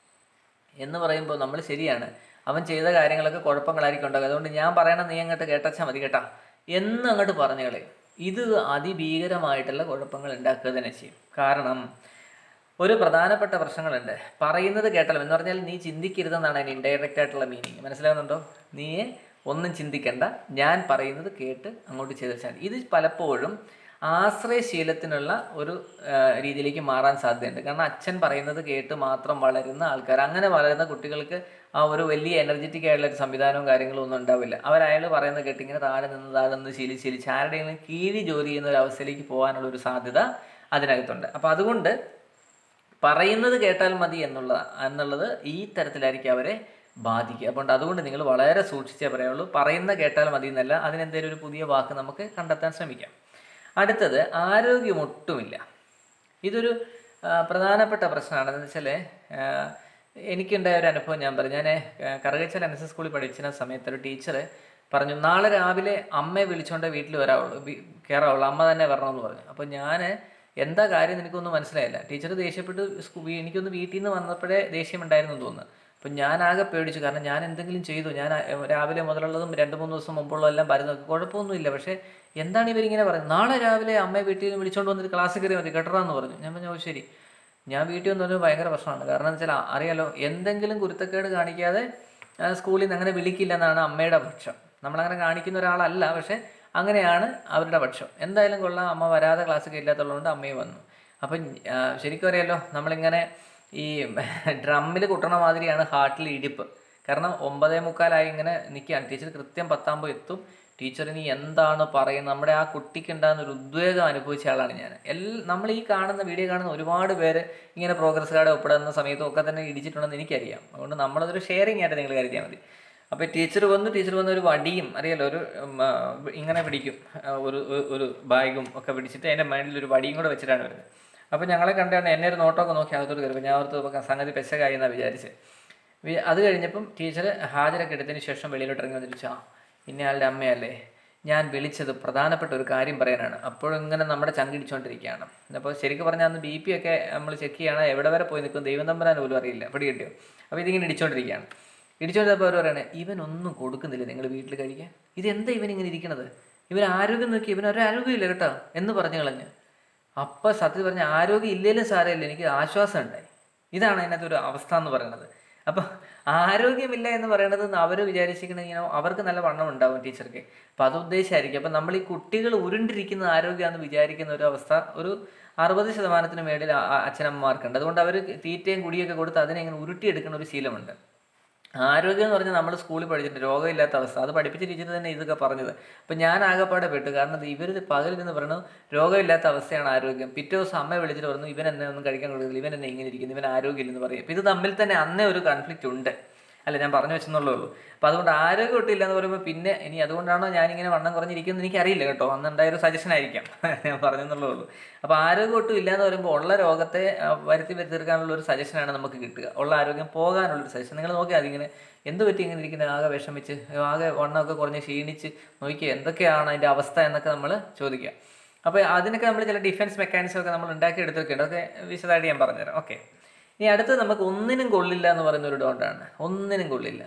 എന്ന് പറയുമ്പോൾ നമ്മൾ ശരിയാണ്, അവൻ ചെയ്ത കാര്യങ്ങളൊക്കെ കുഴപ്പങ്ങളായിരിക്കും ഉണ്ടാകുക, അതുകൊണ്ട് ഞാൻ പറയണം നീ അങ്ങോട്ട് കേട്ടാച്ചാൽ മതി കേട്ടാ എന്ന് അങ്ങോട്ട് പറഞ്ഞു കളയും. ഇത് അതിഭീകരമായിട്ടുള്ള കുഴപ്പങ്ങൾ ഉണ്ടാക്കുക തന്നെ ചെയ്യും. കാരണം ഒരു പ്രധാനപ്പെട്ട പ്രശ്നങ്ങളുണ്ട്. പറയുന്നത് കേട്ടാലും എന്ന് പറഞ്ഞാൽ നീ ചിന്തിക്കരുതെന്നാണ് അതിന് ഇൻഡയറക്റ്റ് ആയിട്ടുള്ള മീനിങ്. മനസ്സിലാകുന്നുണ്ടോ? നീ ഒന്നും ചിന്തിക്കണ്ട, ഞാൻ പറയുന്നത് കേട്ട് അങ്ങോട്ട് ചെയ്ത് വെച്ചാൽ. ഇത് പലപ്പോഴും ആശ്രയശീലത്തിനുള്ള ഒരു രീതിയിലേക്ക് മാറാൻ സാധ്യതയുണ്ട്. കാരണം അച്ഛൻ പറയുന്നത് കേട്ട് മാത്രം വളരുന്ന ആൾക്കാർ, അങ്ങനെ വളരുന്ന കുട്ടികൾക്ക് ആ ഒരു വലിയ എനർജറ്റിക് ആയിട്ടുള്ള ഒരു സംവിധാനവും കാര്യങ്ങളും ഒന്നും ഉണ്ടാവില്ല. അയാൾ പറയുന്നത് കേട്ട് ഇങ്ങനെ താഴെ നിന്ന് ശീലിച്ച് ആരുടെയെങ്കിലും കീഴി ജോലി ചെയ്യുന്ന ഒരു അവസ്ഥയിലേക്ക് പോകാനുള്ളൊരു സാധ്യത അതിനകത്തുണ്ട്. അപ്പോൾ അതുകൊണ്ട് പറയുന്നത് കേട്ടാൽ മതി എന്നുള്ളത് ഈ തരത്തിലായിരിക്കും അവരെ ബാധിക്കുക. അതുകൊണ്ട് നിങ്ങൾ വളരെ സൂക്ഷിച്ചേ പറയുള്ളൂ. പറയുന്ന കേട്ടാൽ മതി എന്നല്ല, അതിനെന്തെങ്കിലും ഒരു പുതിയ വാക്ക് നമുക്ക് കണ്ടെത്താൻ ശ്രമിക്കാം. അടുത്തത്, ആരോഗ്യമൊട്ടുമില്ല. ഇതൊരു പ്രധാനപ്പെട്ട പ്രശ്നമാണ്. എന്ന് വെച്ചാൽ എനിക്കുണ്ടായ ഒരു അനുഭവം ഞാൻ പറഞ്ഞു. ഞാൻ കറുകച്ചാൽ NSS സ്കൂളിൽ പഠിച്ചിരുന്ന സമയത്ത് ഒരു ടീച്ചർ പറഞ്ഞു, നാളെ രാവിലെ അമ്മയെ വിളിച്ചോണ്ടേ വീട്ടിൽ വരാവുള്ളൂ, കയറാവുള്ളൂ, അമ്മ തന്നെ വരണമെന്ന് പറഞ്ഞു. അപ്പോൾ ഞാൻ എന്താ കാര്യം എനിക്കൊന്നും മനസ്സിലായില്ല. ടീച്ചർ ദേഷ്യപ്പെട്ട് എനിക്കൊന്ന് വീട്ടിൽ നിന്ന് വന്നപ്പോഴേ ദേഷ്യമുണ്ടായിരുന്നു തോന്നുന്നു. അപ്പം ഞാൻ ആകെ പേടിച്ചു. കാരണം ഞാൻ എന്തെങ്കിലും ചെയ്തു, ഞാൻ രാവിലെ മുതലുള്ളതും 2-3 ദിവസം മുമ്പുള്ളതെല്ലാം വരുന്നു, കുഴപ്പമൊന്നുമില്ല. പക്ഷേ എന്താണ് ഇവരിങ്ങനെ പറയുന്നത്, നാളെ രാവിലെ അമ്മയെ വീട്ടിൽ നിന്ന് വിളിച്ചുകൊണ്ട് വന്നിട്ട് ക്ലാസ്സിൽ കയറി മതി കേട്ടറാന്ന് പറഞ്ഞു. ഞാൻ പറഞ്ഞു, ഓ ശരി. ഞാൻ വീട്ടിൽ വന്നൊരു ഭയങ്കര പ്രശ്നമാണ്. കാരണം എന്ന് വെച്ചാൽ അറിയാലോ, എന്തെങ്കിലും കുരുത്തക്കേട് കാണിക്കാതെ സ്കൂളിൽ നിന്ന് അങ്ങനെ വിളിക്കില്ല എന്നാണ് അമ്മയുടെ പക്ഷം. നമ്മളങ്ങനെ കാണിക്കുന്ന ഒരാളല്ല, പക്ഷേ അങ്ങനെയാണ് അവരുടെ പക്ഷം. എന്തായാലും കൊള്ളാം, അമ്മ വരാതെ ക്ലാസ് കയറ്റാത്തുള്ളതുകൊണ്ട് അമ്മയും വന്നു. അപ്പം ശരിക്കും അറിയാലോ, നമ്മളിങ്ങനെ ഈ ഡ്രമ്മിൽ കുട്ടണ മാതിരിയാണ് ഹാർട്ടിൽ ഇടിപ്പ്. കാരണം 9:45 ഇങ്ങനെ നിൽക്കുകയാണ്. ടീച്ചർ കൃത്യം 10:10 എത്തും. ടീച്ചറിന് എന്താണ് പറയുന്നത്, നമ്മുടെ ആ കുട്ടിക്ക് ഉണ്ടാകുന്ന ഒരു ഉദ്വേഗം അനുഭവിച്ച ആളാണ് ഞാൻ. നമ്മൾ ഈ കാണുന്ന വീഡിയോ കാണുന്ന ഒരുപാട് പേര് ഇങ്ങനെ പ്രോഗ്രസ് കാർഡ് ഒപ്പിടുന്ന സമയത്തും ഒക്കെ തന്നെ ഇടിച്ചിട്ടുണ്ടെന്ന് എനിക്കറിയാം. അതുകൊണ്ട് നമ്മളതൊരു ഷെയറിങ് ആയിട്ട് നിങ്ങൾ കരുതിയാൽ മതി. അപ്പോൾ ടീച്ചർ വന്ന് ഒരു വടിയും അറിയാലോ, ഒരു ഇങ്ങനെ പിടിക്കും, ഒരു ഒരു ബാഗും ഒക്കെ പിടിച്ചിട്ട് അതിൻ്റെ മൈൻഡിൽ ഒരു വടിയും കൂടെ വെച്ചിട്ടാണ് വരുന്നത്. അപ്പോൾ ഞങ്ങളെ കണ്ടാണ് എന്നെ ഒരു നോട്ടമൊക്കെ നോക്കി അകത്തോട്ട് കയറുമ്പോൾ ഞാൻ ഓർത്ത് സംഗതി പെശകായി എന്നാണ് വിചാരിച്ച്. അത് കഴിഞ്ഞപ്പം ടീച്ചർ ഹാജരൊക്കെ എടുത്തതിന് ശേഷം വെളിയിലോട്ട് ഇറങ്ങി വന്നിട്ട്, ഇന്നയാളുടെ അമ്മയല്ലേ, ഞാൻ വിളിച്ചത് പ്രധാനപ്പെട്ട ഒരു കാര്യം പറയാനാണ്. അപ്പോഴിങ്ങനെ നമ്മുടെ ചങ്കിടിച്ചുകൊണ്ടിരിക്കുകയാണ്. അപ്പോൾ ശരിക്കും പറഞ്ഞാൽ അന്ന് BP ഒക്കെ നമ്മൾ ചെക്ക് ചെയ്യണം, എവിടെ വരെ പോയി നിൽക്കും ദൈവം തമ്പരാൻ പോലും അറിയില്ല, പിടി കിട്ടിയോ. അപ്പോൾ ഇതിങ്ങനെ ഇടിച്ചുകൊണ്ടിരിക്കുകയാണ്. ഇടിച്ചുകൊണ്ടിരുന്നപ്പോൾ അവർ പറയണേ, ഇവനൊന്നും കൊടുക്കുന്നില്ല നിങ്ങൾ വീട്ടിൽ കഴിക്കാൻ, ഇതെന്താ ഇവനിങ്ങനെ ഇരിക്കണത്, ഇവൻ ആരോഗ്യം നോക്കി, ഇവനൊരാരോഗ്യമില്ല കേട്ടോ എന്ന് പറഞ്ഞു കളഞ്ഞ്. അപ്പം സത്യം പറഞ്ഞാൽ ആരോഗ്യം ഇല്ലേലും സാരമില്ല, എനിക്ക് ആശ്വാസം ഉണ്ടായി. ഇതാണ് അതിനകത്ത് ഒരു അവസ്ഥ എന്ന് പറയുന്നത്. അപ്പം ആരോഗ്യമില്ല എന്ന് പറയണത് അവർ വിചാരിച്ചിരിക്കണമെങ്കിൽ അവർക്ക് നല്ല വണ്ണം ഉണ്ടാവും ടീച്ചർക്ക്. അപ്പം അത് ഉദ്ദേശമായിരിക്കും. അപ്പം നമ്മൾ ഈ കുട്ടികൾ ഉരുണ്ടിരിക്കുന്ന ആരോഗ്യമാണെന്ന് വിചാരിക്കുന്ന ഒരു അവസ്ഥ ഒരു 60% മേളിൽ അച്ഛനമ്മമാർക്കുണ്ട്. അതുകൊണ്ട് അവർ തീറ്റയും കുടിയൊക്കെ കൊടുത്ത് അതിനെ ഇങ്ങനെ ഉരുട്ടിയെടുക്കുന്ന ഒരു ശീലമുണ്ട്. ആരോഗ്യം എന്ന് പറഞ്ഞാൽ നമ്മൾ സ്കൂളിൽ പഠിച്ചിട്ടുണ്ട്, രോഗമില്ലാത്ത അവസ്ഥ. അത് പഠിപ്പിച്ച ടീച്ചർ തന്നെ ഇതൊക്കെ പറഞ്ഞത്. അപ്പം ഞാൻ ആകെപ്പാടെ പെട്ടു. കാരണം ഇവർ പകലിൽ നിന്ന് പറയുന്നത് രോഗമില്ലാത്ത അവസ്ഥയാണ് ആരോഗ്യം. പിറ്റേ ദിവസം അമ്മയെ വിളിച്ചിട്ട് പറഞ്ഞു, ഇവൻ എന്നെ ഒന്നും കഴിക്കാൻ കൊടുക്കില്ല, ഇവൻ എന്നെ ഇങ്ങനെ ഇരിക്കുന്നു, ഇവൻ ആരോഗ്യമില്ലെന്ന് പറയും. അപ്പം ഇത് തമ്മിൽ തന്നെ അന്നേ ഒരു കോൺഫ്ലിക്റ്റ് ഉണ്ട്. അല്ല, ഞാൻ പറഞ്ഞു വെച്ചെന്നുള്ളൂ. അപ്പം അതുകൊണ്ട് ആരോഗ്യം ഒട്ടില്ല എന്ന് പറയുമ്പോൾ പിന്നെ ഇനി അതുകൊണ്ടാണോ ഞാനിങ്ങനെ വണ്ണം കുറഞ്ഞിരിക്കുന്നത് എനിക്കറിയില്ല കേട്ടോ. അന്ന് ഉണ്ടായൊരു സജഷൻ ആയിരിക്കാം, ഞാൻ പറഞ്ഞെന്നുള്ളൂ. അപ്പോൾ ആരോഗ്യം ഒട്ടും ഇല്ല എന്ന് പറയുമ്പോൾ ഉള്ള രോഗത്തെ വരുത്തി തീർക്കാനുള്ള ഒരു സജഷനാണ് നമുക്ക് കിട്ടുക, ഉള്ള ആരോഗ്യം പോകാനുള്ളൊരു സജഷൻ. നിങ്ങൾ നോക്കിയാൽ അതിങ്ങനെ എന്ത് പറ്റി ഇങ്ങനെ ഇരിക്കുന്നത്, ആകെ വിഷമിച്ച്, ആകെ വണ്ണമൊക്കെ കുറഞ്ഞ് ക്ഷീണിച്ച് നോക്കിയാൽ എന്തൊക്കെയാണ് അതിൻ്റെ അവസ്ഥ എന്നൊക്കെ നമ്മൾ ചോദിക്കുക. അപ്പോൾ അതിനൊക്കെ നമ്മൾ ചില ഡിഫൻസ് മെക്കാനിസം ഒക്കെ നമ്മൾ ഉണ്ടാക്കിയെടുത്തിട്ടുണ്ട്. അതൊക്കെ വിശദമായിട്ട് ഞാൻ പറഞ്ഞുതരാം. ഓക്കെ, ഇനി അടുത്തത് നമുക്ക് ഒന്നിനും കൊള്ളില്ല എന്ന് പറയുന്ന ഒരു ഡോണ്ടാണ്. ഒന്നിനും കൊള്ളില്ല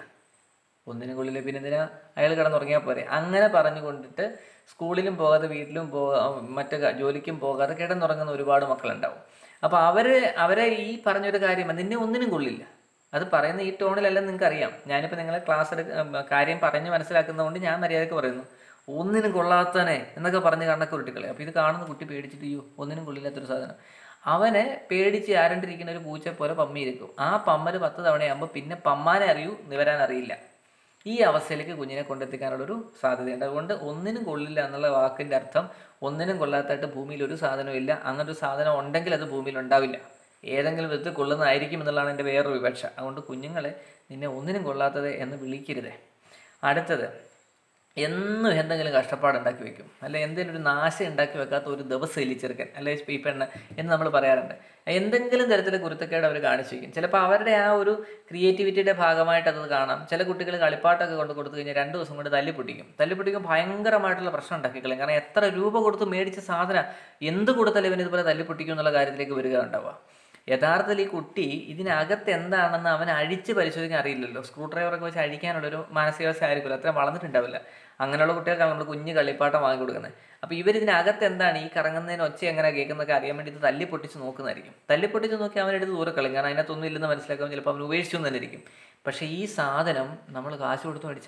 പിന്നെ എന്തിനാ അയാൾ കിടന്നുറങ്ങിയാൽ പോരെ, അങ്ങനെ പറഞ്ഞുകൊണ്ടിട്ട് സ്കൂളിലും പോകാതെ വീട്ടിലും മറ്റു ജോലിക്കും പോകാതെ കിടന്നുറങ്ങുന്ന ഒരുപാട് മക്കളുണ്ടാവും. അപ്പോൾ അവരെ ഈ പറഞ്ഞൊരു കാര്യം നിന്നെ ഒന്നിനും കൊള്ളില്ല, അത് പറയുന്ന ഈ ടോണിലല്ല, നിങ്ങൾക്ക് അറിയാം. ഞാനിപ്പോൾ നിങ്ങളെ കാര്യം പറഞ്ഞ് മനസ്സിലാക്കുന്നതുകൊണ്ട് ഞാൻ മര്യാദയ്ക്ക് പറയുന്നു. ഒന്നിനും കൊള്ളാത്തനെ എന്നൊക്കെ പറഞ്ഞ് കണ്ണൊക്കെ ഉരുട്ടിക്കളെ. അപ്പോൾ ഇത് കാണുന്ന കുട്ടി പേടിച്ചിട്ട്, അയ്യോ ഒന്നിനും കൊള്ളില്ലാത്തൊരു സാധനം. അവനെ പേടിച്ച് ആരണ്ടിരിക്കുന്ന ഒരു പൂച്ച പോലെ പമ്മിയിരിക്കും. ആ പമ്മൽ 10 തവണയാകുമ്പോൾ പിന്നെ പമ്മാനെ അറിയൂ, നിവരാൻ അറിയില്ല. ഈ അവസ്ഥയിലേക്ക് കുഞ്ഞിനെ കൊണ്ടെത്തിക്കാനുള്ളൊരു സാധ്യതയുണ്ട്. അതുകൊണ്ട് ഒന്നിനും കൊള്ളില്ല എന്നുള്ള വാക്കിൻ്റെ അർത്ഥം ഒന്നിനും കൊള്ളാത്തായിട്ട് ഭൂമിയിൽ ഒരു സാധനവും ഇല്ല. അങ്ങനൊരു സാധനം ഉണ്ടെങ്കിൽ അത് ഭൂമിയിൽ ഉണ്ടാവില്ല, ഏതെങ്കിലും വിധത്തിൽ കൊള്ളുന്നതായിരിക്കും എന്നുള്ളതാണ് എൻ്റെ വേറൊരു വിവക്ഷ. അതുകൊണ്ട് കുഞ്ഞുങ്ങളെ നിന്നെ ഒന്നിനും കൊള്ളാത്തത് എന്ന് വിളിക്കരുത്. അടുത്തത്, എന്നും എന്തെങ്കിലും കഷ്ടപ്പാടുണ്ടാക്കി വെക്കും, അല്ലെ എന്തെങ്കിലും ഒരു നാശം ഉണ്ടാക്കി വെക്കാത്ത ഒരു ദിവസം ഇല്ല ചെറുക്കൻ, അല്ലെ ഈ പെണ്ണ് എന്ന് നമ്മൾ പറയാറുണ്ട്. എന്തെങ്കിലും തരത്തിൽ കുരുത്തക്കേട് അവർ കാണിച്ചു വയ്ക്കും. ചിലപ്പോൾ അവരുടെ ആ ഒരു ക്രിയേറ്റിവിറ്റിയുടെ ഭാഗമായിട്ട് അത് കാണാം. ചില കുട്ടികൾ കളിപ്പാട്ടൊക്കെ കൊണ്ട് കൊടുത്തു കഴിഞ്ഞാൽ 2 ദിവസം കൊണ്ട് തല്ലിപ്പൊട്ടിക്കും, ഭയങ്കരമായിട്ടുള്ള പ്രശ്നം ഉണ്ടാക്കിക്കളയും. കാരണം എത്ര രൂപ കൊടുത്ത് മേടിച്ച സാധനം എന്ത് കൊടുത്താലും ഇവൻ ഇതുപോലെ തല്ലിപ്പൊട്ടിക്കും എന്നുള്ള കാര്യത്തിലേക്ക് വരിക ഉണ്ടാവുക. യഥാർത്ഥത്തിൽ ഈ കുട്ടി ഇതിനകത്ത് എന്താണെന്ന് അവൻ അഴിച്ച് പരിശോധിക്കാൻ അറിയില്ലല്ലോ. സ്ക്രൂ ഡ്രൈവറൊക്കെ വെച്ച് അഴിക്കാനുള്ളൊരു മാനസികാവസ്ഥ ആയിരിക്കുമല്ലോ, അത്രയും വളർന്നിട്ടുണ്ടാവില്ല. അങ്ങനെയുള്ള കുട്ടികൾക്കാണ് നമ്മൾ കുഞ്ഞ് കളിപ്പാട്ടം വാങ്ങി കൊടുക്കുന്നത്. അപ്പോൾ ഇവരിതിനകത്ത് എന്താണ്, ഈ കറങ്ങുന്നതിന് ഒച്ച എങ്ങനെ കേൾക്കുന്നതൊക്കെ അറിയാൻ വേണ്ടി ഇത് തല്ലിപ്പൊട്ടിച്ച് നോക്കുന്നതായിരിക്കും. തല്ലിപ്പൊട്ടിച്ച് നോക്കി അവനെടുത്ത് ദൂരെ കളയും. കാരണം അതിനകത്തൊന്നും ഇല്ലെന്ന് മനസ്സിലാക്കാൻ ചിലപ്പോൾ അവൻ ഉപേക്ഷിച്ചു തന്നെ ഇരിക്കും. പക്ഷേ ഈ സാധനം നമ്മൾ കാശ് കൊടുത്ത് മേടിച്ച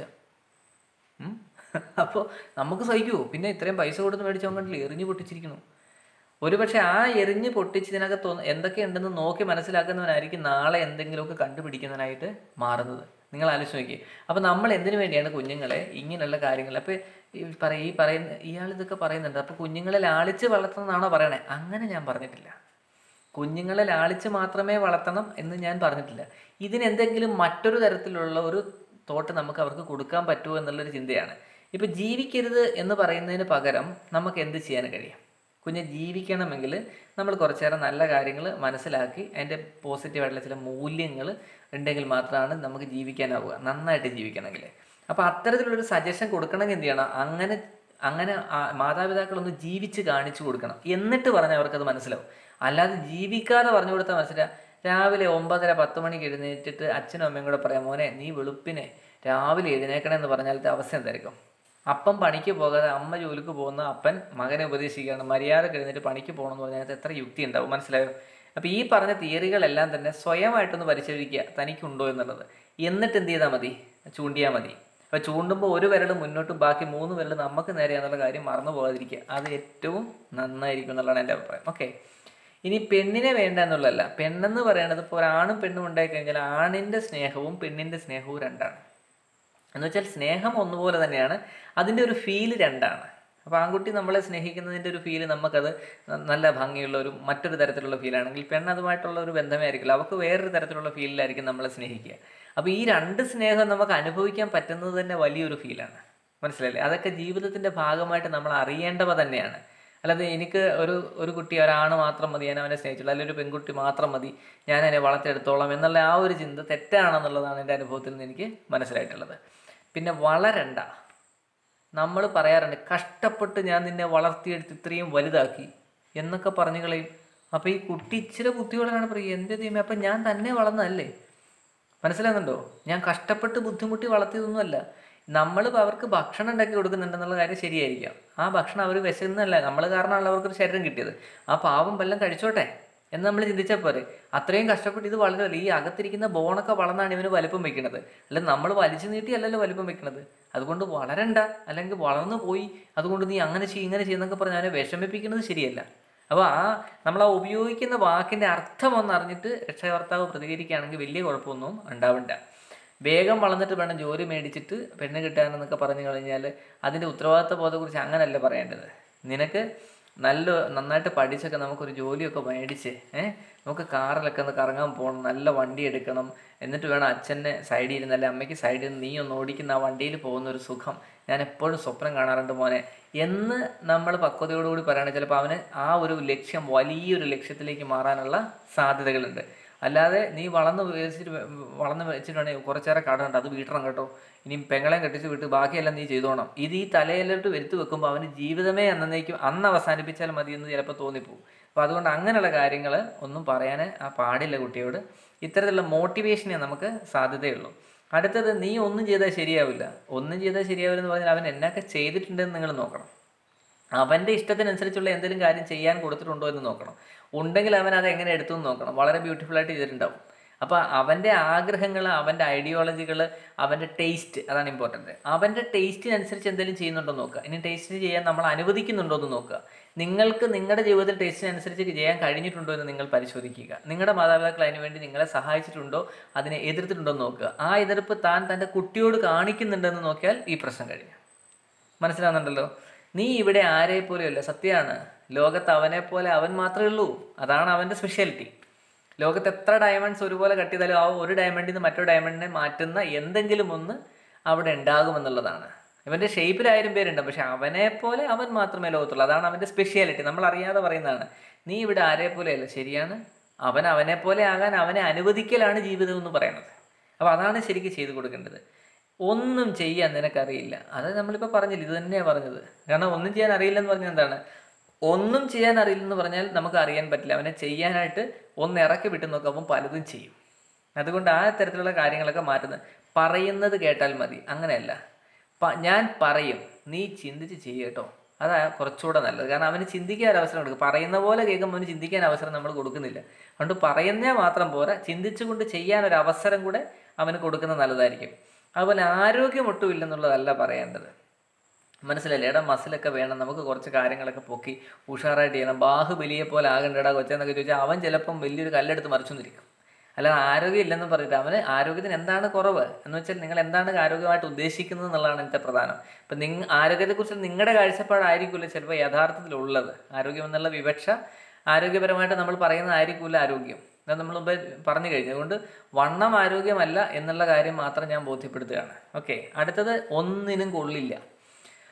അപ്പോൾ നമുക്ക് സഹിക്കുമോ? പിന്നെ ഇത്രയും പൈസ കൊടുത്ത് മേടിച്ചവൻ കണ്ടില്ല എറിഞ്ഞു പൊട്ടിച്ചിരിക്കുന്നു. ഒരുപക്ഷെ ആ എറിഞ്ഞ് പൊട്ടിച്ചതിനകത്ത് എന്തൊക്കെയുണ്ടെന്ന് നോക്കി മനസ്സിലാക്കുന്നവനായിരിക്കും നാളെ എന്തെങ്കിലുമൊക്കെ കണ്ടുപിടിക്കുന്നതിനായിട്ട് മാറുന്നത്. നിങ്ങൾ ആലോചിച്ച് നോക്കിയേ. അപ്പോൾ നമ്മൾ എന്തിനു വേണ്ടിയാണ് കുഞ്ഞുങ്ങളെ ഇങ്ങനെയുള്ള കാര്യങ്ങൾ, അപ്പോൾ ഇയാൾ ഇതൊക്കെ പറയുന്നുണ്ട്, അപ്പോൾ കുഞ്ഞുങ്ങളെ ലാളിച്ച് വളർത്തണമെന്നാണോ പറയണേ? അങ്ങനെ ഞാൻ പറഞ്ഞിട്ടില്ല. കുഞ്ഞുങ്ങളെ ലാളിച്ച് മാത്രമേ വളർത്തണം എന്ന് ഞാൻ പറഞ്ഞിട്ടില്ല. ഇതിനെന്തെങ്കിലും മറ്റൊരു തരത്തിലുള്ള ഒരു തോട്ട് നമുക്ക് അവർക്ക് കൊടുക്കാൻ പറ്റുമോ എന്നുള്ളൊരു ചിന്തയാണ്. ഇപ്പോൾ ജീവിക്കരുത് എന്ന് പറയുന്നതിന് പകരം നമുക്ക് എന്ത് ചെയ്യാൻ കഴിയും? കുഞ്ഞ് ജീവിക്കണമെങ്കിൽ നമ്മൾ കുറച്ചേറെ നല്ല കാര്യങ്ങൾ മനസ്സിലാക്കി അതിൻ്റെ പോസിറ്റീവായിട്ടുള്ള ചില മൂല്യങ്ങൾ ഉണ്ടെങ്കിൽ മാത്രമാണ് നമുക്ക് ജീവിക്കാനാവുക, നന്നായിട്ട് ജീവിക്കണമെങ്കിൽ. അപ്പോൾ അത്തരത്തിലുള്ളൊരു സജഷൻ കൊടുക്കണമെങ്കിൽ എന്ത് ചെയ്യണം, അങ്ങനെ മാതാപിതാക്കളൊന്ന് ജീവിച്ച് കാണിച്ചു കൊടുക്കണം. എന്നിട്ട് പറഞ്ഞാൽ അവർക്കത് മനസ്സിലാവും. അല്ലാതെ ജീവിക്കാതെ പറഞ്ഞു കൊടുത്താൽ മനസ്സിലാവും. രാവിലെ 9:30-10 മണിക്ക് എഴുന്നേറ്റിട്ട് അച്ഛനും അമ്മയും കൂടെ പറയാം, മോനെ നീ വെളുപ്പിനെ രാവിലെ എഴുന്നേക്കണമെന്ന് പറഞ്ഞാലത്തെ അവസ്ഥ എന്തായിരിക്കും? അപ്പം പണിക്ക് പോകാതെ അമ്മ ജോലിക്ക് പോകുന്ന അപ്പൻ മകനെ ഉപദേശിക്കുകയാണ് മര്യാദക്ക് എഴുന്നേറ്റ് പണിക്ക് പോകണമെന്ന് പറഞ്ഞാൽ എത്ര യുക്തി ഉണ്ടാവും, മനസ്സിലായോ? അപ്പോൾ ഈ പറഞ്ഞ തിയറികളെല്ലാം തന്നെ സ്വയമായിട്ടൊന്ന് പരിശോധിക്കുക തനിക്കുണ്ടോ എന്നുള്ളത്. എന്നിട്ട് എന്ത് ചെയ്താൽ മതി? ചൂണ്ടിയാൽ മതി. അപ്പോൾ ചൂണ്ടുമ്പോൾ ഒരു വിരൽ മുന്നോട്ടും ബാക്കി 3 വിരൽ നമുക്ക് നേരെയാണെന്നുള്ള കാര്യം മറന്നു പോകാതിരിക്കുക. അത് ഏറ്റവും നന്നായിരിക്കും എന്നുള്ളതാണ് എൻ്റെ അഭിപ്രായം. ഓക്കെ, ഇനി പെണ്ണിനെ വേണ്ട എന്നുള്ളതല്ല. പെണ്ണെന്ന് പറയുന്നത് ഇപ്പോൾ ഒരാണും പെണ്ണും ഉണ്ടായിക്കഴിഞ്ഞാൽ ആണിൻ്റെ സ്നേഹവും പെണ്ണിൻ്റെ സ്നേഹവും രണ്ടാണ്. എന്ന് വെച്ചാൽ സ്നേഹം ഒന്നുപോലെ തന്നെയാണ്, അതിൻ്റെ ഒരു ഫീല് രണ്ടാണ്. അപ്പോൾ ആൺകുട്ടി നമ്മളെ സ്നേഹിക്കുന്നതിൻ്റെ ഒരു ഫീല് നമുക്കത് നല്ല ഭംഗിയുള്ള ഒരു മറ്റൊരു തരത്തിലുള്ള ഫീലാണെങ്കിൽ പെണ്ണ് അതുമായിട്ടുള്ള ഒരു ബന്ധമേ ആയിരിക്കില്ല, അവർക്ക് വേറൊരു തരത്തിലുള്ള ഫീലിലായിരിക്കും നമ്മളെ സ്നേഹിക്കുക. അപ്പോൾ ഈ രണ്ട് സ്നേഹം നമുക്ക് അനുഭവിക്കാൻ പറ്റുന്നത് തന്നെ വലിയൊരു ഫീലാണ്, മനസ്സിലായില്ലേ? അതൊക്കെ ജീവിതത്തിൻ്റെ ഭാഗമായിട്ട് നമ്മൾ അറിയേണ്ടവ തന്നെയാണ്. അല്ലാതെ എനിക്ക് ഒരു കുട്ടി ഒരാണ് മാത്രം മതി, ഞാൻ അവനെ സ്നേഹിച്ചുള്ളൂ, അല്ലെങ്കിൽ ഒരു പെൺകുട്ടി മാത്രം മതി, ഞാൻ അതിനെ വളർത്തിയെടുത്തോളാം എന്നുള്ള ആ ഒരു ചിന്ത തെറ്റാണെന്നുള്ളതാണ് എൻ്റെ അനുഭവത്തിൽ നിന്ന് എനിക്ക് മനസ്സിലായിട്ടുള്ളത്. പിന്നെ വളരണ്ട, നമ്മൾ പറയാറുണ്ട് കഷ്ടപ്പെട്ട് ഞാൻ നിന്നെ വളർത്തിയെടുത്ത് ഇത്രയും വലുതാക്കി എന്നൊക്കെ പറഞ്ഞു കളയും. അപ്പോൾ ഈ കുട്ടി ഇച്ചിരി ബുദ്ധിയോടാണ് പറയുക, എൻ്റെ ദൈവമേ അപ്പം ഞാൻ തന്നെ വളർന്നതല്ലേ? മനസ്സിലാകുന്നുണ്ടോ? ഞാൻ കഷ്ടപ്പെട്ട് ബുദ്ധിമുട്ടി വളർത്തിയതൊന്നുമല്ല. നമ്മൾ അവർക്ക് ഭക്ഷണം ഉണ്ടാക്കി കൊടുക്കുന്നുണ്ടെന്നുള്ള കാര്യം ശരിയായിരിക്കാം, ആ ഭക്ഷണം അവർ വിശന്നല്ല, നമ്മൾ കാരണമാണല്ലോ അവർക്കൊരു ശരീരം കിട്ടിയത്, ആ പാവം വല്ലതും കഴിച്ചോട്ടെ എന്ന് നമ്മൾ ചിന്തിച്ചാൽ പോരെ? അത്രയും കഷ്ടപ്പെട്ട് ഇത് വളരുമല്ലോ, ഈ അകത്തിരിക്കുന്ന ബോണൊക്കെ വളർന്നാണ് ഇവന് വലിപ്പം വെക്കുന്നത്, അല്ല നമ്മൾ വലിച്ചു നീട്ടിയല്ലല്ലോ വലിപ്പം വെക്കുന്നത്. അതുകൊണ്ട് വളരണ്ട, അല്ലെങ്കിൽ വളർന്നു പോയി അതുകൊണ്ട് നീ അങ്ങനെ ഇങ്ങനെ ചെയ്യുന്നൊക്കെ പറഞ്ഞ് അവനെ വിഷമിപ്പിക്കുന്നത് ശരിയല്ല. അപ്പോൾ നമ്മൾ ഉപയോഗിക്കുന്ന വാക്കിൻ്റെ അർത്ഥം ഒന്നറിഞ്ഞിട്ട് രക്ഷകർത്താവ് പ്രതികരിക്കുകയാണെങ്കിൽ വലിയ കുഴപ്പമൊന്നും ഉണ്ടാവില്ല. വേഗം വളർന്നിട്ട് വേണം ജോലി മേടിച്ചിട്ട് പെണ്ണ് കിട്ടാനെന്നൊക്കെ പറഞ്ഞു കഴിഞ്ഞാൽ അതിൻ്റെ ഉത്തരവാദിത്ത ബോധത്തെക്കുറിച്ച് അങ്ങനെയല്ല പറയേണ്ടത്. നിനക്ക് നന്നായിട്ട് പഠിച്ചൊക്കെ നമുക്കൊരു ജോലിയൊക്കെ മേടിച്ച് നമുക്ക് കാറിലൊക്കെ ഒന്ന് കറങ്ങാൻ പോകണം, നല്ല വണ്ടി എടുക്കണം, എന്നിട്ട് വേണം അച്ഛനെ സൈഡിൽ ഇരുന്ന് അല്ലെ അമ്മയ്ക്ക് സൈഡിൽ നിന്ന് നീ ഒന്ന് ഓടിക്കുന്ന ആ വണ്ടിയിൽ പോകുന്നൊരു സുഖം ഞാൻ എപ്പോഴും സ്വപ്നം കാണാറുണ്ട് മോനെ എന്ന് നമ്മൾ പക്വതയോടുകൂടി പറയുകയാണെങ്കിൽ ചിലപ്പോൾ അവന് ആ ഒരു ലക്ഷ്യം വലിയൊരു ലക്ഷ്യത്തിലേക്ക് മാറാനുള്ള സാധ്യതകളുണ്ട്. അല്ലാതെ നീ വളർന്ന് വെച്ചിട്ടുണ്ടെങ്കിൽ കുറച്ചേറെ കടമുണ്ട്, അത് വീട്ടണം കേട്ടോ, ഇനി പെങ്ങളെ കെട്ടിച്ച് വിട്ട് ബാക്കിയെല്ലാം നീ ചെയ്തോണം, ഇത് ഈ തലയിലോട്ട് വരുത്തി വെക്കുമ്പോൾ അവന് ജീവിതമേ അന്ന് അവസാനിപ്പിച്ചാൽ മതി എന്ന് ചിലപ്പോൾ തോന്നിപ്പോവും. അപ്പോൾ അതുകൊണ്ട് അങ്ങനെയുള്ള കാര്യങ്ങൾ ഒന്നും പറയാൻ പാടില്ല കുട്ടിയോട്. ഇത്തരത്തിലുള്ള മോട്ടിവേഷനെ നമുക്ക് സാധ്യതയുള്ളൂ. അടുത്തത്, നീ ഒന്നും ചെയ്താൽ ശരിയാവില്ല. ഒന്നും ചെയ്താൽ ശരിയാവില്ലെന്ന് പറഞ്ഞാൽ അവൻ എന്നൊക്കെ ചെയ്തിട്ടുണ്ടെന്ന് നിങ്ങൾ നോക്കണം. അവൻ്റെ ഇഷ്ടത്തിനനുസരിച്ചുള്ള എന്തെങ്കിലും കാര്യം ചെയ്യാൻ കൊടുത്തിട്ടുണ്ടോ എന്ന് നോക്കണം. ഉണ്ടെങ്കിൽ അവൻ അത് എങ്ങനെ എടുത്തു എന്ന് നോക്കണം. വളരെ ബ്യൂട്ടിഫുള്ളായിട്ട് ചെയ്തിട്ടുണ്ടാവും. അപ്പോൾ അവൻ്റെ ആഗ്രഹങ്ങൾ, അവൻ്റെ ഐഡിയോളജികൾ, അവൻ്റെ ടേസ്റ്റ്, അതാണ് ഇമ്പോർട്ടൻറ്റ്. അവൻ്റെ ടേസ്റ്റിനനുസരിച്ച് എന്തെങ്കിലും ചെയ്യുന്നുണ്ടോ നോക്കുക. ഇനി ടേസ്റ്റ് ചെയ്യാൻ നമ്മൾ അനുവദിക്കുന്നുണ്ടോ എന്ന് നോക്കുക. നിങ്ങൾക്ക് നിങ്ങളുടെ ജീവിതത്തിൽ ടേസ്റ്റിനനുസരിച്ച് ചെയ്യാൻ കഴിഞ്ഞിട്ടുണ്ടോ എന്ന് നിങ്ങൾ പരിശോധിക്കുക. നിങ്ങളുടെ മാതാപിതാക്കൾ അതിന് വേണ്ടി നിങ്ങളെ സഹായിച്ചിട്ടുണ്ടോ, അതിനെ എതിർത്തിട്ടുണ്ടോ എന്ന് നോക്കുക. ആ എതിർപ്പ് താൻ തൻ്റെ കുട്ടിയോട് കാണിക്കുന്നുണ്ടെന്ന് നോക്കിയാൽ ഈ പ്രശ്നം കഴിഞ്ഞു. മനസ്സിലാകുന്നുണ്ടല്ലോ? നീ ഇവിടെ ആരെ പോലെയല്ല, സത്യമാണ്. ലോകത്ത് അവനെപ്പോലെ അവൻ മാത്രമേ ഉള്ളൂ, അതാണ് അവൻ്റെ സ്പെഷ്യാലിറ്റി. ലോകത്ത് എത്ര ഡയമണ്ട്സ് ഒരുപോലെ കട്ട് ചെയ്താലും ആ ഒരു ഡയമണ്ടിൽ നിന്ന് മറ്റൊരു ഡയമണ്ടിനെ മാറ്റുന്ന എന്തെങ്കിലും ഒന്ന് അവിടെ ഉണ്ടാകുമെന്നുള്ളതാണ്. ഇവൻ്റെ ഷേപ്പിൽ 1000 പേരുണ്ട്, പക്ഷെ അവനെപ്പോലെ അവൻ മാത്രമേ ലോകത്തുള്ളൂ, അതാണ് അവൻ്റെ സ്പെഷ്യാലിറ്റി. നമ്മൾ അറിയാതെ പറയുന്നതാണ്. നീ ഇവിടെ ആരെ പോലെയല്ല, ശരിയാണ്. അവനെപ്പോലെ ആകാൻ അവനെ അനുവദിക്കലാണ് ജീവിതം എന്ന് പറയുന്നത്. അപ്പോൾ അതാണ് ശരിക്കും ചെയ്തു കൊടുക്കേണ്ടത്. ഒന്നും ചെയ്യാൻ നിനക്കറിയില്ല, അത് നമ്മളിപ്പോൾ പറഞ്ഞില്ല, ഇത് തന്നെയാണ് പറഞ്ഞത്. കാരണം ഒന്നും ചെയ്യാൻ അറിയില്ലെന്ന് പറഞ്ഞാൽ എന്താണ്? ഒന്നും ചെയ്യാൻ അറിയില്ലെന്ന് പറഞ്ഞാൽ നമുക്ക് അറിയാൻ പറ്റില്ല. അവനെ ചെയ്യാനായിട്ട് ഒന്ന് ഇറക്കി വിട്ട് നോക്കുമ്പോൾ പലതും ചെയ്യും. അതുകൊണ്ട് ആ തരത്തിലുള്ള കാര്യങ്ങളൊക്കെ മാറ്റുന്നത്. പറയുന്നത് കേട്ടാൽ മതി, അങ്ങനെയല്ല. ഞാൻ പറയും, നീ ചിന്തിച്ച് ചെയ്യട്ടോ, അതാ കുറച്ചുകൂടെ നല്ലത്. കാരണം അവന് ചിന്തിക്കാൻ അവസരം കൊടുക്കും. പറയുന്ന പോലെ കേൾക്കുമ്പോൾ അവന് ചിന്തിക്കാൻ അവസരം നമ്മൾ കൊടുക്കുന്നില്ല. അതുകൊണ്ട് പറയുന്നേ മാത്രം പോരാ, ചിന്തിച്ചുകൊണ്ട് ചെയ്യാനൊരു അവസരം കൂടെ അവന് കൊടുക്കുന്നത് നല്ലതായിരിക്കും. അതുപോലെ ആരോഗ്യമൊട്ടുമില്ലെന്നുള്ളതല്ല പറയേണ്ടത്, മനസ്സിലല്ലേ? എടാ മസിലൊക്കെ വേണം, നമുക്ക് കുറച്ച് കാര്യങ്ങളൊക്കെ പൊക്കി ഉഷാറായിട്ട് ചെയ്യണം, ബാഹുബലിയെ പോലെ ആകണ്ടടാ കൊച്ചെന്നൊക്കെ ചോദിച്ചാൽ അവൻ ചിലപ്പം വലിയൊരു കല്ലെടുത്ത് മറിച്ചൊന്നിരിക്കും. അല്ലാതെ ആരോഗ്യം ഇല്ലെന്ന് പറഞ്ഞിട്ട് അവന് ആരോഗ്യത്തിന് എന്താണ് കുറവ് എന്ന് വെച്ചാൽ നിങ്ങൾ എന്താണ് ആരോഗ്യമായിട്ട് ഉദ്ദേശിക്കുന്നത് എന്നുള്ളതാണ് എൻ്റെ പ്രധാനം. ഇപ്പം ആരോഗ്യത്തെക്കുറിച്ച് നിങ്ങളുടെ കാഴ്ചപ്പാടായിരിക്കില്ല ചിലപ്പോൾ യഥാർത്ഥത്തിലുള്ളത്. ആരോഗ്യം എന്നുള്ള വിവക്ഷ ആരോഗ്യപരമായിട്ട് നമ്മൾ പറയുന്നതായിരിക്കില്ല ആരോഗ്യം. അത് നമ്മൾ മുമ്പ് പറഞ്ഞു കഴിഞ്ഞു. അതുകൊണ്ട് വണ്ണം ആരോഗ്യമല്ല എന്നുള്ള കാര്യം മാത്രം ഞാൻ ബോധ്യപ്പെടുത്തുകയാണ്. ഓക്കെ, അടുത്തത് ഒന്നിനും കൊള്ളില്ല.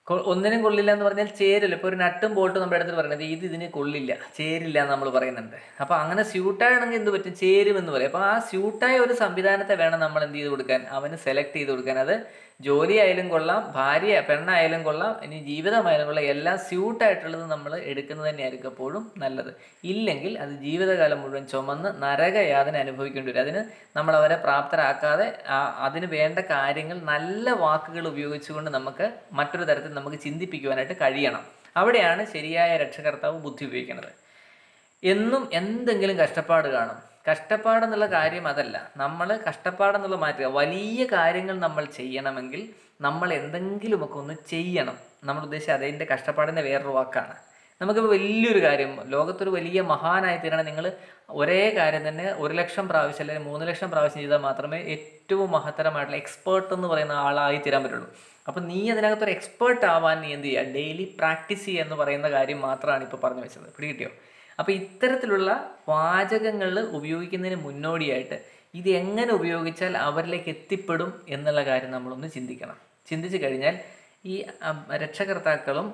ഒന്നിനും കൊള്ളില്ല എന്ന് പറഞ്ഞാൽ ചേരില്ല. ഇപ്പോൾ ഒരു നട്ടും ബോൾട്ടും നമ്മുടെ അടുത്ത് പറയുന്നത് ഇതിന് കൊള്ളില്ല, ചേരില്ല എന്ന് നമ്മൾ പറയുന്നുണ്ട്. അപ്പോൾ അങ്ങനെ സ്യൂട്ടാണെങ്കിൽ എന്ത് പറ്റും, ചേരുമെന്ന് പറയും. അപ്പോൾ ആ സ്യൂട്ടായ ഒരു സംവിധാനത്തെ വേണം നമ്മൾ എന്ത് ചെയ്ത് കൊടുക്കാൻ, അവന് സെലക്ട് ചെയ്ത് കൊടുക്കാൻ. അത് ജോലി ആയാലും കൊള്ളാം, ഭാര്യ പെണ്ണായാലും കൊള്ളാം, ഇനി ജീവിതമായാലും കൊള്ളാം, എല്ലാം സ്യൂട്ടായിട്ടുള്ളത് നമ്മൾ എടുക്കുന്നത് തന്നെയായിരിക്കും എപ്പോഴും നല്ലത്. ഇല്ലെങ്കിൽ അത് ജീവിതകാലം മുഴുവൻ ചുമന്ന് നരകയാതന അനുഭവിക്കേണ്ടി വരും. അതിന് നമ്മൾ അവരെ പ്രാപ്തരാക്കാതെ അതിന് വേണ്ട കാര്യങ്ങൾ നല്ല വാക്കുകൾ ഉപയോഗിച്ചുകൊണ്ട് നമുക്ക് മറ്റൊരു തരത്തിൽ നമുക്ക് ചിന്തിപ്പിക്കുവാനായിട്ട് കഴിയണം. അവിടെയാണ് ശരിയായ രക്ഷകർത്താവ് ബുദ്ധി ഉപയോഗിക്കുന്നത്. എന്നും എന്തെങ്കിലും കഷ്ടപ്പാട് കാണും. കഷ്ടപ്പാടെന്നുള്ള കാര്യം അതല്ല, നമ്മൾ കഷ്ടപ്പാടെന്നുള്ള മാറ്റുക. വലിയ കാര്യങ്ങൾ നമ്മൾ ചെയ്യണമെങ്കിൽ നമ്മൾ എന്തെങ്കിലുമൊക്കെ ഒന്ന് ചെയ്യണം. നമ്മൾ ഉദ്ദേശിച്ച അതിൻ്റെ കഷ്ടപ്പാടിൻ്റെ വേറൊരു വാക്കാണ്. നമുക്കിപ്പോൾ വലിയൊരു കാര്യം, ലോകത്തൊരു വലിയ മഹാനായി തീരണം, നിങ്ങൾ ഒരേ കാര്യം തന്നെ 1,00,000 പ്രാവശ്യം അല്ലെങ്കിൽ 3,00,000 പ്രാവശ്യം ചെയ്താൽ മാത്രമേ ഏറ്റവും മഹത്തരമായിട്ടുള്ള എക്സ്പേർട്ട് എന്ന് പറയുന്ന ആളായി തീരാൻ പറ്റുള്ളൂ. അപ്പം നീ അതിനകത്തൊരു എക്സ്പേർട്ട് ആവാൻ നീ എന്ത് ചെയ്യുക, ഡെയിലി പ്രാക്ടീസ് ചെയ്യുക എന്ന് പറയുന്ന കാര്യം മാത്രമാണ് ഇപ്പോൾ പറഞ്ഞു വെച്ചത്. പിടികിട്ടിയോ? അപ്പോൾ ഇത്തരത്തിലുള്ള വാചകങ്ങൾ ഉപയോഗിക്കുന്നതിന് മുന്നോടിയായിട്ട് ഇത് എങ്ങനെ ഉപയോഗിച്ചാൽ അവരിലേക്ക് എത്തിപ്പെടും എന്നുള്ള കാര്യം നമ്മളൊന്ന് ചിന്തിക്കണം. ചിന്തിച്ചു കഴിഞ്ഞാൽ ഈ രക്ഷകർത്താക്കളും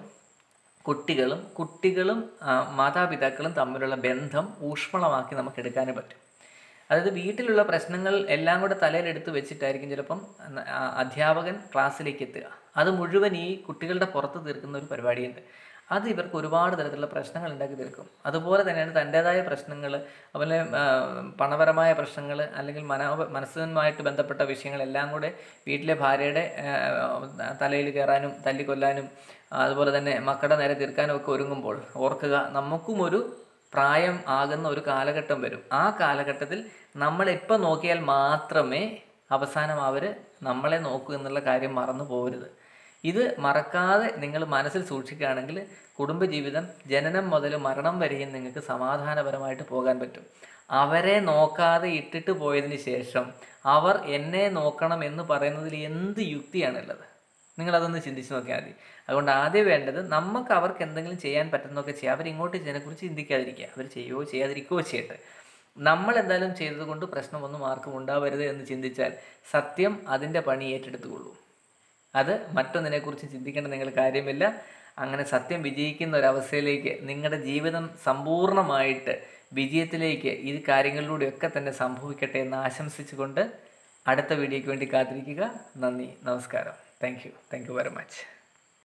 കുട്ടികളും മാതാപിതാക്കളും തമ്മിലുള്ള ബന്ധം ഊഷ്മളമാക്കി നമുക്ക് എടുക്കാനേ പറ്റും. അതായത് വീട്ടിലുള്ള പ്രശ്നങ്ങൾ എല്ലാം കൂടെ തലയിലെടുത്ത് വെച്ചിട്ടായിരിക്കും ചിലപ്പം അധ്യാപകൻ ക്ലാസ്സിലേക്ക് എത്തുക. അത് മുഴുവൻ ഈ കുട്ടികളുടെ പുറത്ത് തീർക്കുന്ന ഒരു പരിപാടിയുണ്ട്. അത് ഇവർക്ക് ഒരുപാട് തരത്തിലുള്ള പ്രശ്നങ്ങൾ ഉണ്ടാക്കി തീർക്കും. അതുപോലെ തന്നെയാണ് തൻ്റേതായ പ്രശ്നങ്ങൾ, അതുപോലെ പണപരമായ പ്രശ്നങ്ങൾ, അല്ലെങ്കിൽ മനസ്സുമായിട്ട് ബന്ധപ്പെട്ട വിഷയങ്ങളെല്ലാം കൂടെ വീട്ടിലെ ഭാര്യയുടെ തലയിൽ കയറാനും തല്ലിക്കൊല്ലാനും അതുപോലെ തന്നെ മക്കളുടെ നേരെ തീർക്കാനും ഒക്കെ ഒരുങ്ങുമ്പോൾ ഓർക്കുക, നമുക്കും ഒരു പ്രായം ആകുന്ന ഒരു കാലഘട്ടം വരും. ആ കാലഘട്ടത്തിൽ നമ്മളെപ്പോൾ നോക്കിയാൽ മാത്രമേ അവസാനം അവർ നമ്മളെ നോക്കൂ എന്നുള്ള കാര്യം മറന്നു പോകരുത്. ഇത് മറക്കാതെ നിങ്ങൾ മനസ്സിൽ സൂക്ഷിക്കുകയാണെങ്കിൽ കുടുംബജീവിതം ജനനം മുതൽ മരണം വരെയും നിങ്ങൾക്ക് സമാധാനപരമായിട്ട് പോകാൻ പറ്റും. അവരെ നോക്കാതെ ഇട്ടിട്ട് പോയതിന് ശേഷം അവർ എന്നെ നോക്കണം എന്ന് പറയുന്നതിൽ എന്ത് യുക്തിയാണുള്ളത്? നിങ്ങളതൊന്ന് ചിന്തിച്ച് നോക്കിയാൽ മതി. അതുകൊണ്ട് ആദ്യം വേണ്ടത് നമുക്ക് അവർക്ക് എന്തെങ്കിലും ചെയ്യാൻ പറ്റുന്നതൊക്കെ ചെയ്യുക. അവരിങ്ങോട്ട് ഇതിനെക്കുറിച്ച് ചിന്തിക്കാതിരിക്കുക. അവർ ചെയ്യുകയോ ചെയ്യാതിരിക്കുകയോ ചെയ്യട്ടെ. നമ്മൾ എന്തായാലും ചെയ്തതുകൊണ്ട് പ്രശ്നമൊന്നും ആർക്കും ഉണ്ടാവരുത് എന്ന് ചിന്തിച്ചാൽ സത്യം അതിൻ്റെ പണി ഏറ്റെടുത്തുകൊള്ളൂ. അത് മറ്റൊന്നിനെക്കുറിച്ച് ചിന്തിക്കേണ്ട നിങ്ങൾ കാര്യമില്ല. അങ്ങനെ സത്യം വിജയിക്കുന്ന ഒരവസ്ഥയിലേക്ക് നിങ്ങളുടെ ജീവിതം സമ്പൂർണ്ണമായിട്ട് വിജയത്തിലേക്ക് ഈ കാര്യങ്ങളിലൂടെയൊക്കെ തന്നെ സംഭവിക്കട്ടെ എന്ന് ആശംസിച്ചുകൊണ്ട് അടുത്ത വീഡിയോയ്ക്ക് വേണ്ടി കാത്തിരിക്കുക. നന്ദി, നമസ്കാരം. Thank you very much.